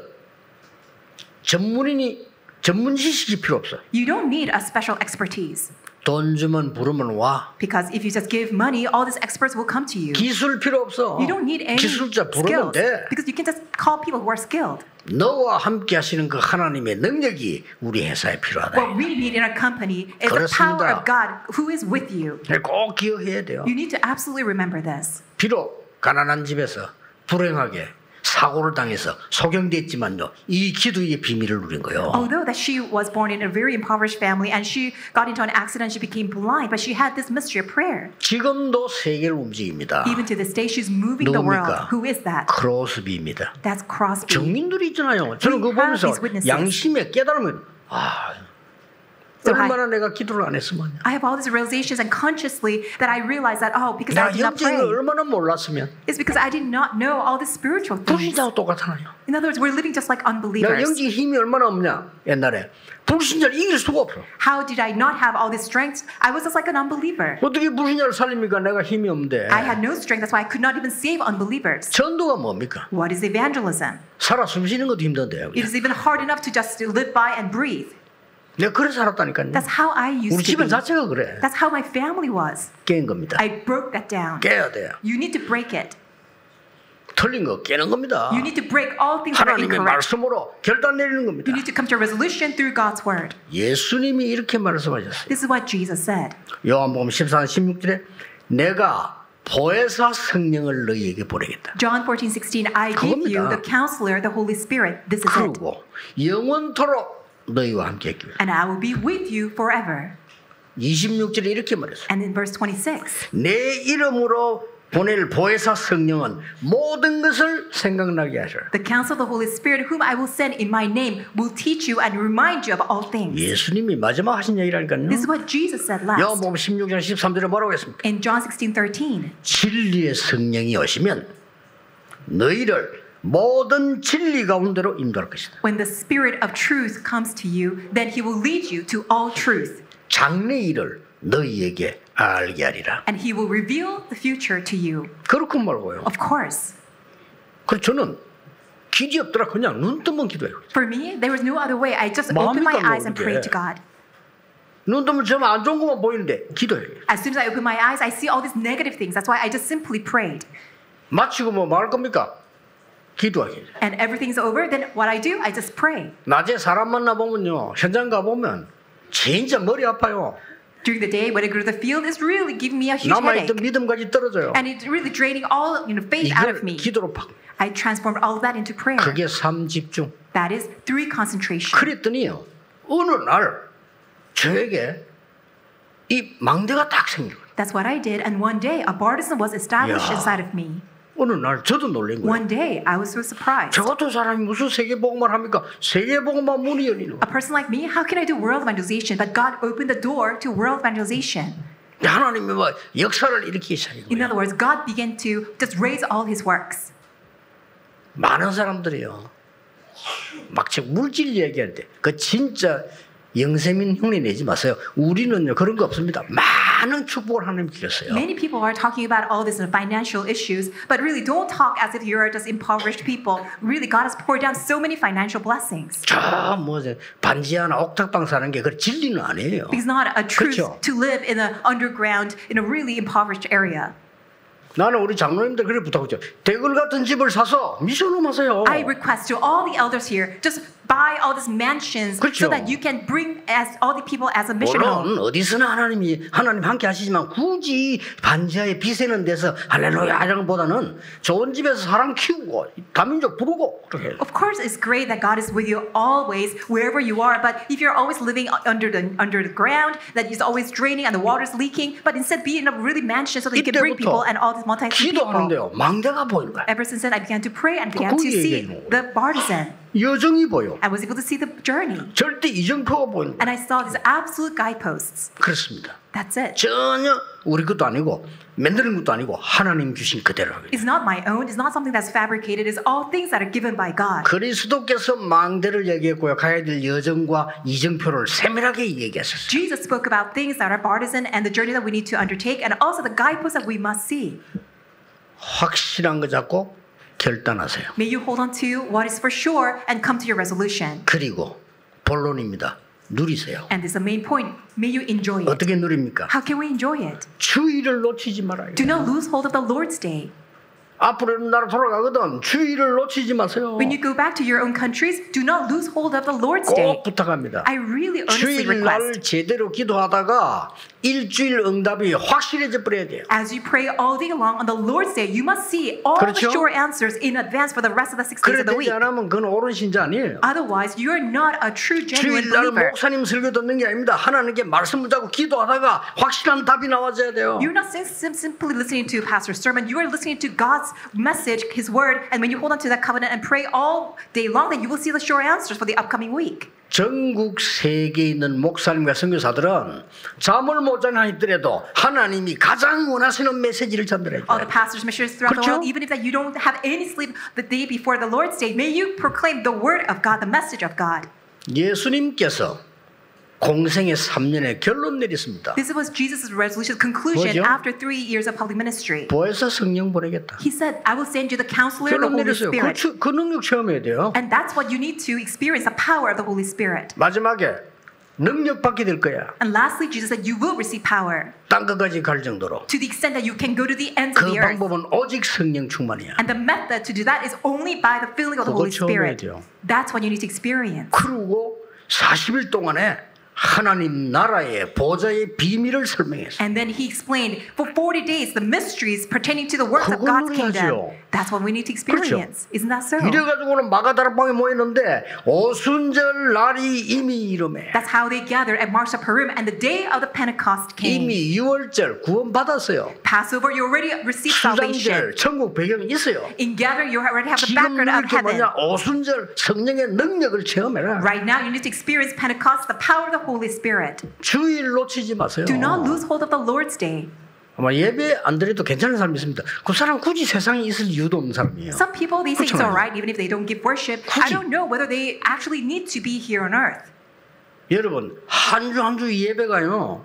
전문 지식이 필요 없어. you don't need a special expertise. 돈 주면 부르면 와. Because if you just give money, all these experts will come to you. 기술 필요 없어. You don't need any 기술자 부르면 skills. 돼. Because you can just call people who are skilled. 너와 함께 하시는 그 하나님의 능력이 우리 회사에 필요하다. What we need in our company is the power of God who is with you. 꼭 기억해야 돼요. You need to absolutely remember this. 비록 가난한 집에서 불행하게 사고를 당해서 소경됐지만요, 이 기도의 비밀을 누린 거예요. Although that she was born in a very impoverished family and she got into an accident, she became blind, but she had this mystery of prayer. 지금도 세계를 움직입니다. Even to this day, she's moving the world. 누굽니까? Who is that? 크로스비입니다. That's Crosby. 정민들이 있잖아요. 저는 그거 We have 보면서 these witnesses. 양심에 깨달으면 So 얼마나 내가 기도를 안 했으면, I have all these realizations and consciously that I realize that because 내가 I did not 영적인 걸 pray. 얼마나 몰랐으면 It's because I did not know all the spiritual things. 불신자하고 똑같아요. In other words, we're living just like 내가 unbelievers. 영적인 힘이 얼마나 없냐, 옛날에 불신자를 이길 수가 없어. How did I not have all this strength? I was just like an unbeliever. 어떻게 불신자를 살립니까? 내가 힘이 없는데. I had no strength. That's why I could not even save unbelievers. 전도가 뭡니까? What is evangelism? 살아 숨쉬는 것도 힘든데요. It is even hard enough to just live by and breathe. 내가 그래 살았다니까요. That's how I 우리 used to 집안 be. 자체가 그래. That's how my family was. 깨는 겁니다. I broke that down. 깨야 돼요. You need to break it. 틀린 거 깨는 겁니다. You need to break all things that are 하나님의 incorrect. 말씀으로 결단 내리는 겁니다. You need to come to a resolution through God's word. 예수님이 이렇게 말씀하셨어요. This is what Jesus said. 요한복음 14장 16절에 내가 보혜사 성령을 너희에게 보내겠다. John 14:16. I give you 그겁니다. the counselor, the Holy Spirit. This is it. 그리고 영원토록 너희와 함께 했기를. And I will be with you forever. 26절에 이렇게 말했어요. And in verse 26. 내 이름으로 보낼 보혜사 성령은 모든 것을 생각나게 하셔. The counsel of the Holy Spirit, whom I will send in my name, will teach you and remind you of all things. 예수님이 마지막 하신 얘기라니까요. This is what Jesus said last. 요한복음 16장 13절에 뭐라고 했습니까? In John 16:13. 진리의 성령이 오시면 너희를 모든 진리 가운데로 인도할 것이다. When the Spirit of truth comes to you, then he will lead you to all truth. 장래 일을 너희에게 알게 하리라. And he will reveal the future to you. 그렇고 말고요. Of course. 그래서 저는 길이 없더라 그냥 눈 뜨면 기도해요. For me, there was no other way. I just opened my eyes and prayed to God. 눈 뜨면 정말 안 좋은 것만 보이는데 기도해요. As soon as I open my eyes, I see all these negative things. That's why I just simply prayed. 마치고 뭐 할 겁니까? 기도하게. And everything's over, then what I do, I just pray. 낮에 사람 만나보면요. 현장 가보면 진짜 머리 아파요. During the day, when I go to the field, it's really giving me a huge 남아있던 headache. 믿음까지 떨어져요. And it's really draining all faith out of 이걸 me. 기도로 팍. I transformed all of that into prayer. 그게 삼집중. That is 3 concentration. 그랬더니요. 어느 날 저에게 이 망대가 딱 생겨요. That's what I did. And one day, a bartizan was established Yeah. inside of me. 어느 날 저도 놀란 거예요. One day, I was so surprised. 저 같은 사람이 무슨 세계복음을 합니까? 세계복음만 문이 열리는. A person like me, how can I do world evangelization? But God opened the door to world evangelization. 하나님이 뭐 역사를 일으키기 시작한 In 거예요. other words, God began to just raise all his works. 많은 사람들이요. 막 지금 물질 얘기할 때 그 진짜 영세민 흉내 내지 마세요. 우리는요 그런 거 없습니다. 많은 축복을 하나님 주셨어요. Many people are talking about all this financial issues, but really don't talk as if you are just impoverished people. Really, God has poured down so many financial blessings. 저뭐 반지 하나 옥탑방 사는 게 그 진리는 아니에요. It's not a truth 그렇죠. to live in an underground, in a really impoverished area. 나는 우리 장로님들 그래 부탁하죠. 대글 같은 집을 사서 미션홈 하세요. I request to all the elders here, just buy all these mansions 그렇죠. so that you can bring as all the people as a mission home. 물론 어디서나 하나님 함께 하시지만 굳이 반지하에 비세는 데서 할렐루야 하는 것보다는 좋은 집에서 사람 키우고 다민족 부르고 그렇게. Of course, it's great that God is with you always, wherever you are. But if you're always living under the ground, that is always draining and the water's leaking, but instead be in a really mansion so that you can bring people and all these multi-people. 기도하는데요. 망대가 보이는 거야. Ever since then, I began to pray and began 그 to see 얘기예요. the bartizan. 여정이 보여. I was able to see the journey, 절대 이정표가 보이는 and 거야. I saw these absolute guideposts. 그렇습니다. That's it. 전혀 우리 것도 아니고 만드는 것도 아니고 하나님 주신 그대로. It's not my own. It's not something that's fabricated. It's all things that are given by God. 그리스도께서 망대를 얘기했고요. 가야 될 여정과 이정표를 세밀하게 얘기했었어요. Jesus spoke about things that are partisan and the journey that we need to undertake, and also the guideposts that we must see. 확실한 거 잡고 결단하세요. May you hold on to what is for sure and come to your resolution. 그리고 본론입니다. 누리세요. And this is the main point. May you enjoy it. 어떻게 누립니까? How can we enjoy it? 주의를 놓치지 말아요. Do not lose hold of the Lord's day. 앞으로 나라 돌아가거든 주의를 놓치지 마세요. When you go back to your own countries, do not lose hold of the Lord's day. 꼭 부탁합니다. I really earnestly 주일날 request. 제대로 기도하다가 일주일 응답이 확실해져 버려야 돼요. As you pray all day long on the Lord's Day, you must see all the 그렇죠? sure answers in advance for the rest of the 6 days 그래 of the 되지 week. 않으면 그건 옳은 신자 아니에요. Otherwise, you are not a true, genuine 주일날 believer. 목사님 설교 듣는 게 아닙니다. 하나님께 말씀 붙잡고 기도하다가 확실한 답이 나와줘야 돼요. You're not simply listening to pastor's sermon. You are listening to God's message, His word, and when you hold on to that covenant and pray all day long, then you will see the sure answers for the upcoming week. 전국 세계에 있는 목사님과 선교사들은 잠을 못 자는 하나님들에도 하나님이 가장 원하시는 메시지를 전달해 All the 줘요. pastors, missionaries throughout the 그렇죠? world, even if that you don't have any sleep the day before the Lord's Day, may you proclaim the word of God, the message of God. 예수님께서 공생의 3년에 결론 내렸습니다. This was Jesus' resolution, conclusion 뭐죠? after 3 years of public ministry. 보혜사 성령 보내겠다. He said, I will send you the counselor, the 결론 Holy 내렸어요. Spirit. 그 능력 체험해야 돼요. And that's what you need to experience, the power of the Holy Spirit. 마지막에 능력 받게 될 거야. And lastly, Jesus said, you will receive power 땅 끝까지 갈 정도로. to the extent that you can go to the ends of 그 the earth. 방법은 오직 성령 충만이야. And the method to do that is only by the filling of the 그거 Holy 처음 해야 Spirit. 돼요. That's what you need to experience. 그리고 40일 동안에 하나님 나라의 보좌의 비밀을 설명했어요. And then he explained for 40 days the mysteries pertaining to the works of 그걸 God's 누려야죠. kingdom. That's what we need to experience. Isn't that so? 이래가지고는 마가다락방에 모였는데 오순절 날이 이미 이름에 That's how they gathered at March of Purim, and the day of the Pentecost came. 이미 6월절 구원 받았어요. Passover, you already received salvation. 수장절 천국 배경이 있어요. In gathering, you already have the 지금 background of 누릴 게 heaven. 뭐냐? 오순절 성령의 능력을 체험해라. Right now, you need to experience Pentecost, the power of the Holy Spirit. 주일 놓치지 마세요. Do not lose hold of the Lord's Day. 아마 예배 안 드려도 괜찮은 사람이 있습니다. 그 사람 굳이 세상에 있을 이유도 없는 사람이에요. Some people, they say it's 그렇잖아요. all right even if they don't give worship. I 굳이. don't know whether they actually need to be here on earth. 여러분 한 주 한 주 예배가요.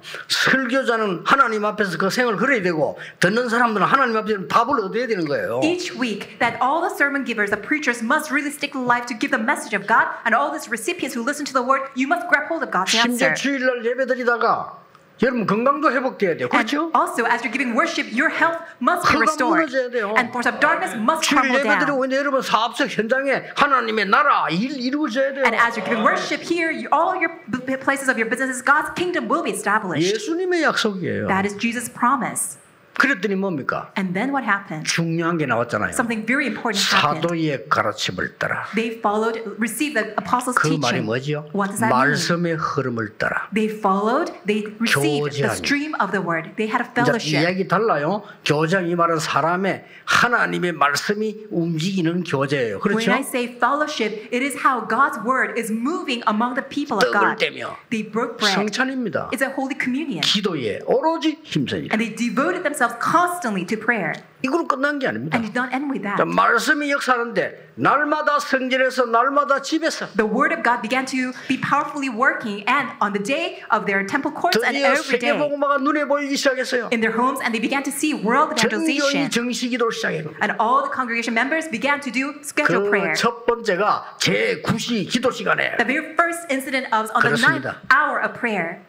설교자는 하나님 앞에서 그 생을 걸어야 되고 듣는 사람들은 하나님 앞에서 답을 얻어야 되는 거예요. Each week, that all the sermon givers, the preachers, must really stick to life to give the message of God, and all these recipients who listen to the word, you must grab hold of God's 심지어 answer. 주일날 예배 드리다가 여러분 건강도 회복돼야 돼요. And 그렇죠? also, as you're giving worship, your health must be 흑암 restored, 무너져야 돼요. and force of darkness must 주일 crumble 예배 down. 드리고 있는데 여러분 사업적 현장에 하나님의 나라 일 이루어져야 돼요. And as you're giving worship here, all your places of your businesses, God's kingdom will be established. 예수님의 약속이에요. That is Jesus' promise. 그랬더니 뭡니까? And then what happened? 중요한 게 나왔잖아요. Something very important happened. 사도의 가르침을 따라. They followed, received the apostles' 그 말이 teaching. 뭐지요? What does that mean? 말씀의 흐름을 따라. They followed, they received the 교제하니. stream of the word. They had a 이제 fellowship. 이야기 달라요. 교장 이 말은 사람의 하나님의 말씀이 움직이는 교제예요. When 그렇죠? I say fellowship, it is how God's word is moving among the people of 떡을 God. 떼며 They broke bread. 성찬입니다. It's a holy communion. 기도에 오로지 힘쓰니라. And they devoted themselves constantly to prayer. 이걸로 끝난 게 아닙니다. And it don't end with that. 자, 말씀이 역사하는데 날마다 성전에서 날마다 집에서 The word of God began to be powerfully working, and on the day of their temple courts and 드디어 every day 세계복음화가 눈에 보이기 시작했어요. in their homes, and they began to see world 전교의 evangelization. 정시기도를 시작했고 And all the congregation members began to do scheduled prayer. 그첫 번째가 제9시 기도 시간에 The very first incident of on the 그렇습니다. 9th hour of prayer.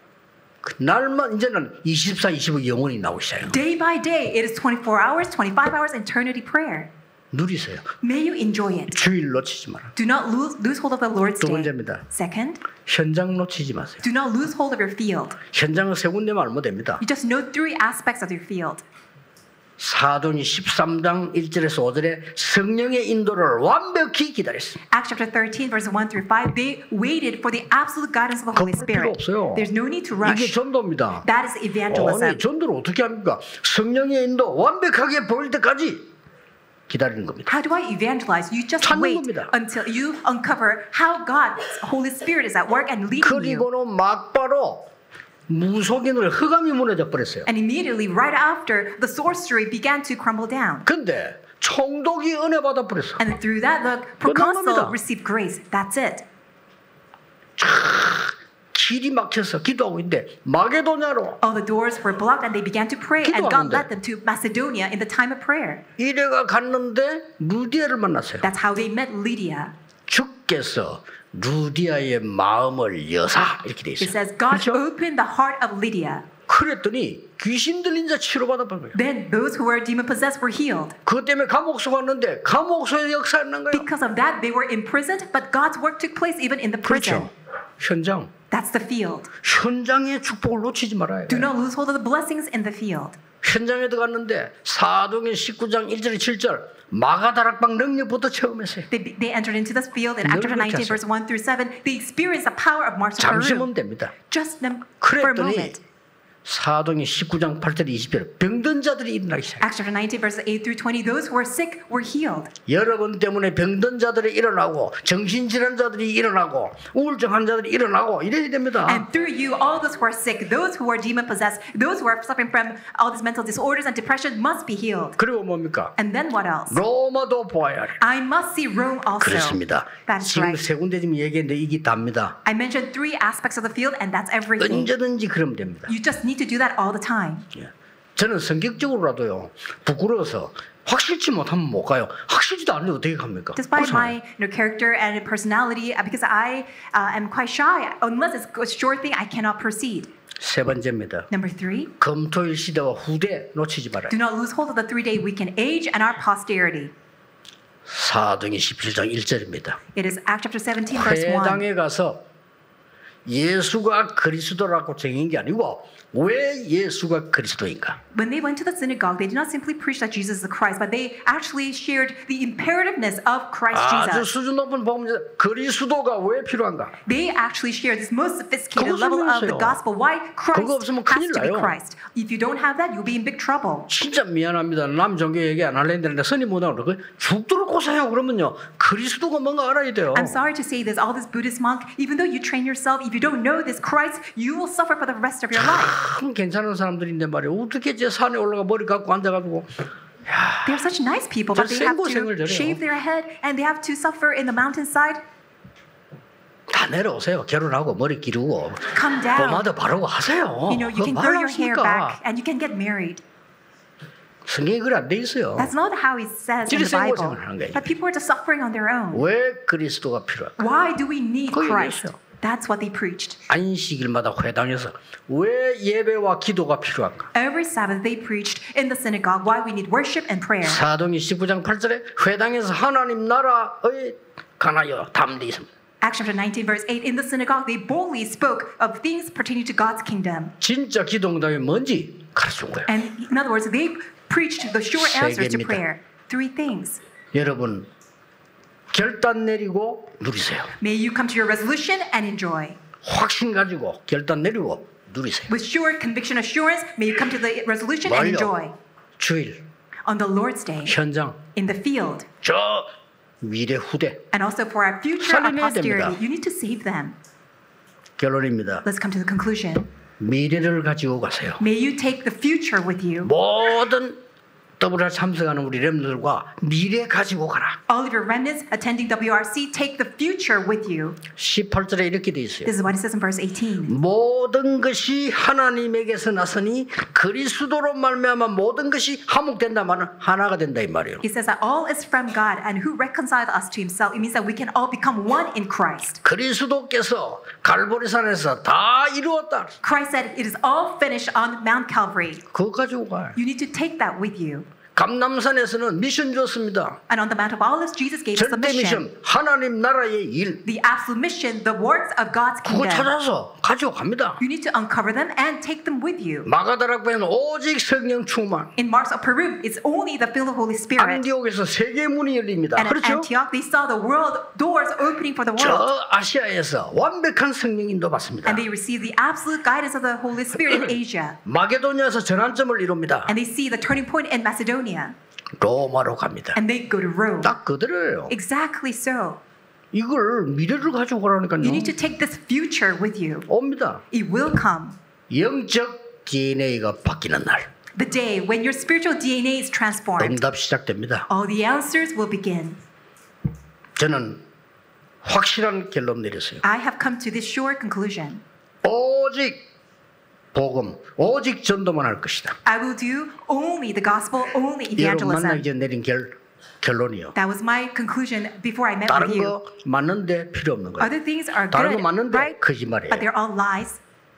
날만 이제는 24, 25 영혼이 나오기 시작해요. Day by day, it is 24 hours, 25 hours eternity prayer. 누리세요. May you enjoy it. 주일 놓치지 마라. Do not lose hold of the Lord's 두 day. 번째입니다. Second, 현장 놓치지 마세요. do not lose hold of your field. 현장을 세 군데만 알면 됩니다. You just know 3 aspects of your field. 사도니 13장 1절에서 5절에 성령의 인도를 완벽히 기다렸습니다. Acts chapter 13, verses 1 through 5, they waited for the absolute guidance of the Holy 급할 필요 Spirit. 없어요. There's no need to 이게 rush. 전도입니다. That is evangelism. 아니 전도를 어떻게 합니까? 성령의 인도 완벽하게 보일 때까지 기다리는 겁니다. How do I evangelize? You just 찾는 wait 겁니다. until you uncover how God's Holy Spirit is at work and leading you. 그리고는 막바로 무속인을 흑암이 무너져 버렸어요. And immediately, right after, the sorcery began to crumble down. 근데 총독이 은혜 받아 버렸어. And through that, the 겁니다. proconsul received grace. That's it. 길이 막혀서 기도하고 있는데 마게도냐로 All the doors were blocked and they began to pray, and God 기도하는데. led them to Macedonia in the time of prayer. 이래가 갔는데 루디아를 만났어요. That's how they met Lydia. 주께서 루디아의 마음을 여사 이렇게 돼 It 있어요. says, God 그렇죠? opened the heart of Lydia. 그랬더니 귀신 들린 자 치료받아 버려요. Then those who were demon possessed were healed. 그것 때문에 감옥소 갔는데 감옥소에 역사하는 거예요. Because of that, they were imprisoned, but God's work took place even in the prison. 그렇죠. 현장. That's the field. 현장의 축복을 놓치지 말아야 Do 돼. not lose hold of the blessings in the field. 현장에 들어갔는데 사도행 19장 1절 7절 마가다락방 능력부터 체험했어요. They entered into this field in Acts chapter 19, verse 1 through 7. They experienced the power of Marshal 잠시 Peru. 보면 됩니다. Just for a 그랬더니 moment. 사도행 19장 8절 20절 병든 자들이 일어나기 시작해요. Acts chapter 19, verses 8 through 20. Those who were sick were healed. 여러분 때문에 병든 자들이 일어나고 정신질환 자들이 일어나고 우울증한 자들이 일어나고 이래야 됩니다. And through you, all those who are sick, those who are demon possessed, those who are suffering from all these mental disorders and depression must be healed. 그리고 뭡니까? And then what else? 로마도 보아야 해. I must see Rome also. 그렇습니다. That's 지금 right. 세 군데 지금 얘기했는데 이게 답니다. I mentioned 3 aspects of the field, and that's everything. 언제든지 그러면 됩니다. You just need to do that all the time. 예. 저는 성격적으로라도요 부끄러워서 확실치 못하면 못 가요. 확실치도 않는데 어떻게 갑니까? Despite 그렇잖아요. my character and personality, because I am quite shy, unless it's a sure thing, I cannot proceed. 세 번째입니다. Number 3, 검토일 시대와 후대 놓치지 말아요. do not lose hold of the 3-day weekend age and our posterity. 사도행전 17장 1절입니다. It is Acts chapter 17, verse 1. 회당에 가서 예수가 그리스도라고 정한 게 아니고 왜 예수가 그리스도인가? When they went to the synagogue, they did not simply preach that Jesus is the Christ, but they actually shared the imperativeness of Christ 아주 Jesus. 수준 높은 복음 그리스도가 왜 필요한가? They actually shared this most sophisticated 그거 level of the 설명했어요. gospel. Why 그거 Christ 없으면 has 큰일 to be 나요. Christ. If you don't have that, you'll be in big trouble. 진짜 미안합니다. 남 종교 얘기 안 하려는데 스님 못하고 그러고 죽도록 고생하고 그러면요 그리스도가 뭔가 알아야 돼요. I'm sorry to say this, all this Buddhist monk, even though you train yourself, if you don't know this Christ, you will suffer for the rest of your life. 참 괜찮은 사람들인데 말이에요. 어떻게 제 산에 올라가 머리 갖고 앉아가지고 They're such nice people, but they have 생고생을 to 저래요. shave their head and they have to suffer in the mountainside. 다 내려오세요. 결혼하고 머리 기르고 Come down. 포마드 바르고 하세요. You know, you can grow your hair back and you can get married. 성경에 그래 안 돼 있어요. That's not how it says in the 지리생고 Bible. 생활하는 거예요. But people are just suffering on their own. 왜 그리스도가 필요할까? Why do we need 그거 Christ? 얘기했어요. That's what they preached. 안식일마다 회당에서 왜 예배와 기도가 필요할까? Every Sabbath they preached in the synagogue why we need worship and prayer. 사도행전 19장 8절에 회당에서 하나님 나라의 관하여 담대 있습니다. Acts chapter 19 verse 8, in the synagogue they boldly spoke of things pertaining to God's kingdom. 진짜 기도응답이 뭔지 가르쳐 준 거예요. And in other words, they preached the sure 세 answers to 개입니다. prayer. 3 things. 여러분 결단 내리고 누리세요. May you come to your resolution and enjoy. 확신 가지고 결단 내리고 누리세요. With sure conviction assurance, may you come to the resolution and enjoy. 주일 On the Lord's day, 현장 in the field, 저 미래 후대 and also for our future, our 살려내야 posterity. 됩니다. You need to save them. 결론입니다. Let's come to the conclusion. 미래를 가지고 가세요. May you take the future with you. 모든 더불어 참석하는 우리 렘들과 미래 가지고 가라. All of your remnants attending WRC, take the future with you. 18절에 이렇게 돼 있어요. This is what it says in verse 18. 모든 것이 하나님에게서 났으니 그리스도로 말미암아 모든 것이 화목된다 말은 하나가 된다 이 말이에요. He says that all is from God and who reconciled us to himself. It means that we can all become one in Christ. 그리스도께서 갈보리산에서 다 이루었다. Christ said it is all finished on Mount Calvary. 그거 가지고 가요. You need to take that with you. 감남산에서는 미션 줬습니다. And on the Mount of Olives, Jesus gave us the 절대 mission. 미션, 하나님 나라의 일. The absolute mission, the works of God's 그거 kingdom. 찾아서 가지고 갑니다. You need to uncover them and take them with you. 마가다락방에는 오직 성령 충만. In Marks of Peru, it's only the fill of the Holy Spirit. 안디옥에서 세계 문이 열립니다. And at 그렇죠? Antioch, they saw the world doors opening for the 저 world. 아시아에서 완벽한 성령 인도 받습니다. And they receive the absolute guidance of the Holy Spirit in Asia. 마게도니아에서 전환점을 이룹니다. And they see the turning point in Macedonia. 로마로 갑니다. And they go to Rome. 딱 그대로예요. Exactly so. 이걸 미래를 가지고 가라니까요. You need to take this future with you. 옵니다. It will come. 영적 DNA가 바뀌는 날. The day when your spiritual DNA is transformed. 응답 시작됩니다. All the answers will begin. 저는 확실한 결론 내렸어요. I have come to this sure conclusion. 오직 복음, 오직 전도만 할 것이다. I will do only the gospel, only 여러분 만나기 evangelism. 전에 내린 결론이요. That was my conclusion before I met 다른 with you. 거 맞는데 필요 없는 거예요. Other things are 다른 거 good, 맞는데 right? 거짓말이에요. But they're all lies.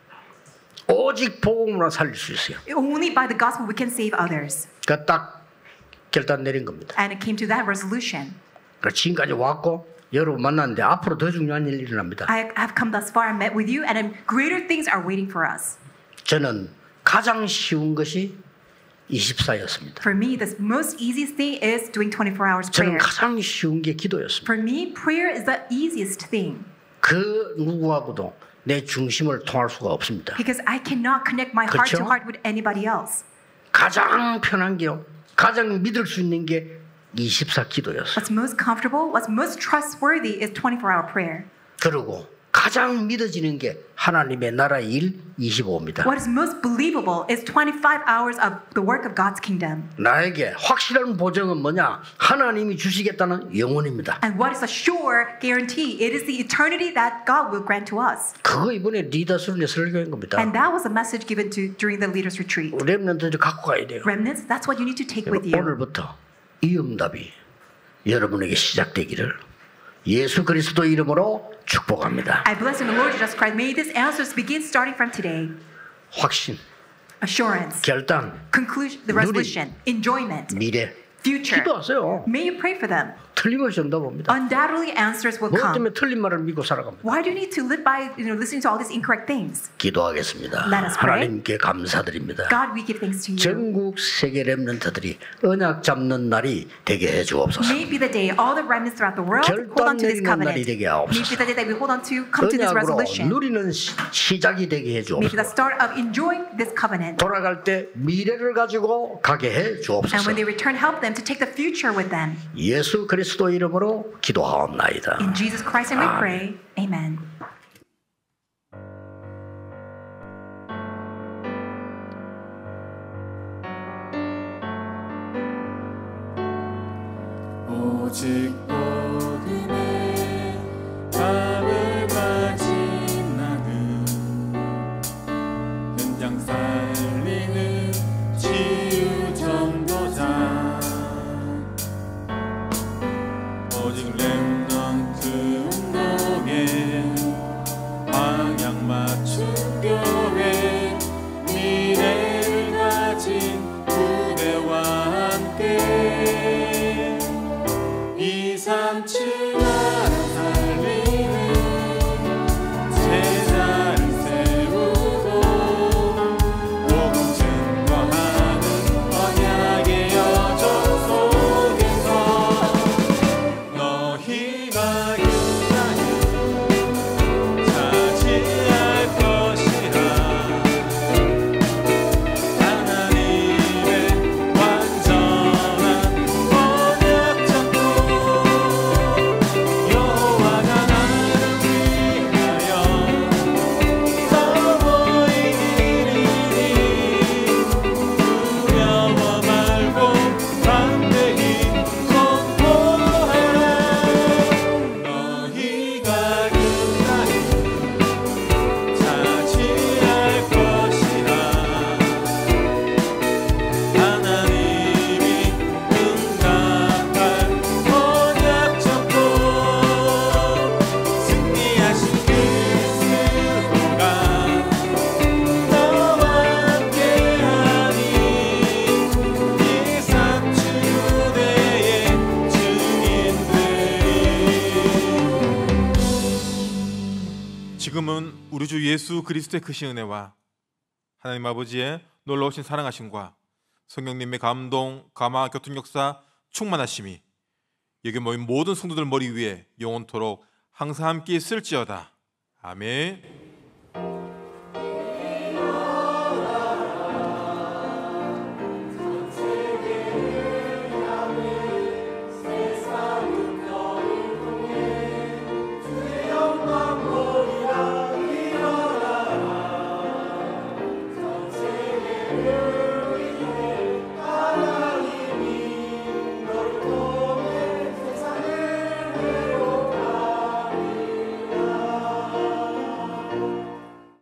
오직 복음으로 살릴 수 있어요. Only by the gospel we can save others. 그 딱 결단 내린 겁니다. And it came to that resolution. 그러니까 지금까지 왔고 여러분 만났는데 앞으로 더 중요한 일이 일어납니다. I have come thus far and met with you, and greater things are waiting for us. 저는 가장 쉬운 것이 24였습니다. For me, the most easiest thing is doing 24 hours 저는 prayer. 가장 쉬운 게 기도였습니다. For me, prayer is the easiest thing 그 누구하고도 내 중심을 통할 수가 없습니다. because I cannot connect my heart to 그렇죠? heart with anybody else. 가장 편한 게요. 가장 믿을 수 있는 게 24 기도였어요. What's most comfortable, what's most trustworthy is 24-hour prayer. 그리고 가장 믿어지는 게 하나님의 나라의 일 25입니다. What is most believable is 25 hours of the work of God's kingdom. 나에게 확실한 보장은 뭐냐? 하나님이 주시겠다는 영혼입니다. And what is a sure guarantee? It is the eternity that God will grant to us. 그거 이번에 리더스의 설교인 겁니다. And that was a message given to during the leaders retreat. 렘넌트들 갖고 가야 돼요. Remnants, that's what you need to take with you. 오늘부터 이 응답이 여러분에게 시작되기를 예수 그리스도 이름으로 축복합니다. I bless in the Lord Jesus Christ. May these answers begin starting from today. 확신, Assurance, 결단, conclusion, the resolution, enjoyment, 미래. future. 기도하세요. May you pray for them. 틀림없이 응답합니다. Undoubtedly, answers will 뭐 come. 때문에 틀린 말을 믿고 살아갑니다. Why do you need to live by listening to all these incorrect things? 기도하겠습니다. Let us pray. 하나님께 감사드립니다. God, we give thanks to you. 전국 세계 렘넌트들이 언약 잡는 날이 되게 해 주옵소서. May it be the day all the remnants throughout the world hold on to this 결단 내리는 날이 covenant. 되게 May it 하옵소서. be the day that we hold on to come to this 언약으로 resolution. 누리는 시작이 되게 해 May it be the 주옵소서. start of enjoying this covenant. 돌아갈 때 미래를 가지고 가게 해 And 주옵소서. when they return, help them to take the future with them. 예수 그리스도 이름으로 기도하옵나이다. In Jesus Christ and we pray. Amen. 오직 복음의 답을 가진 나는 현장 살리는 치유 전도자 오직 렘넌트 운동에 방향 맞춘 교회 미래를 가진 후대와 함께 이삼칠 나라 살리는 제자를 세우고 복음 증거하는 언약의 여정 속에서 너희가 유다를 차지할 것이라 하나님의 완전한 언약 찾고 여호와가 나를 위하여 싸워 이기리니 두려워 말고 담대히 선포하라 너희가 유다를 차지할 것이라 하나님이 응답할 언약 잡고 승리하신 그리스도가 너와 함께하니 이삼주대의 증인들이 지금은 우리 주 예수 그리스도의 크신 은혜와 하나님 아버지의 놀라우신 사랑하심과 성령님의 감동, 감화, 교통 역사, 충만하심이 여기 모인 모든 성도들 머리 위에 영원토록 항상 함께 있을지어다. 아멘. 주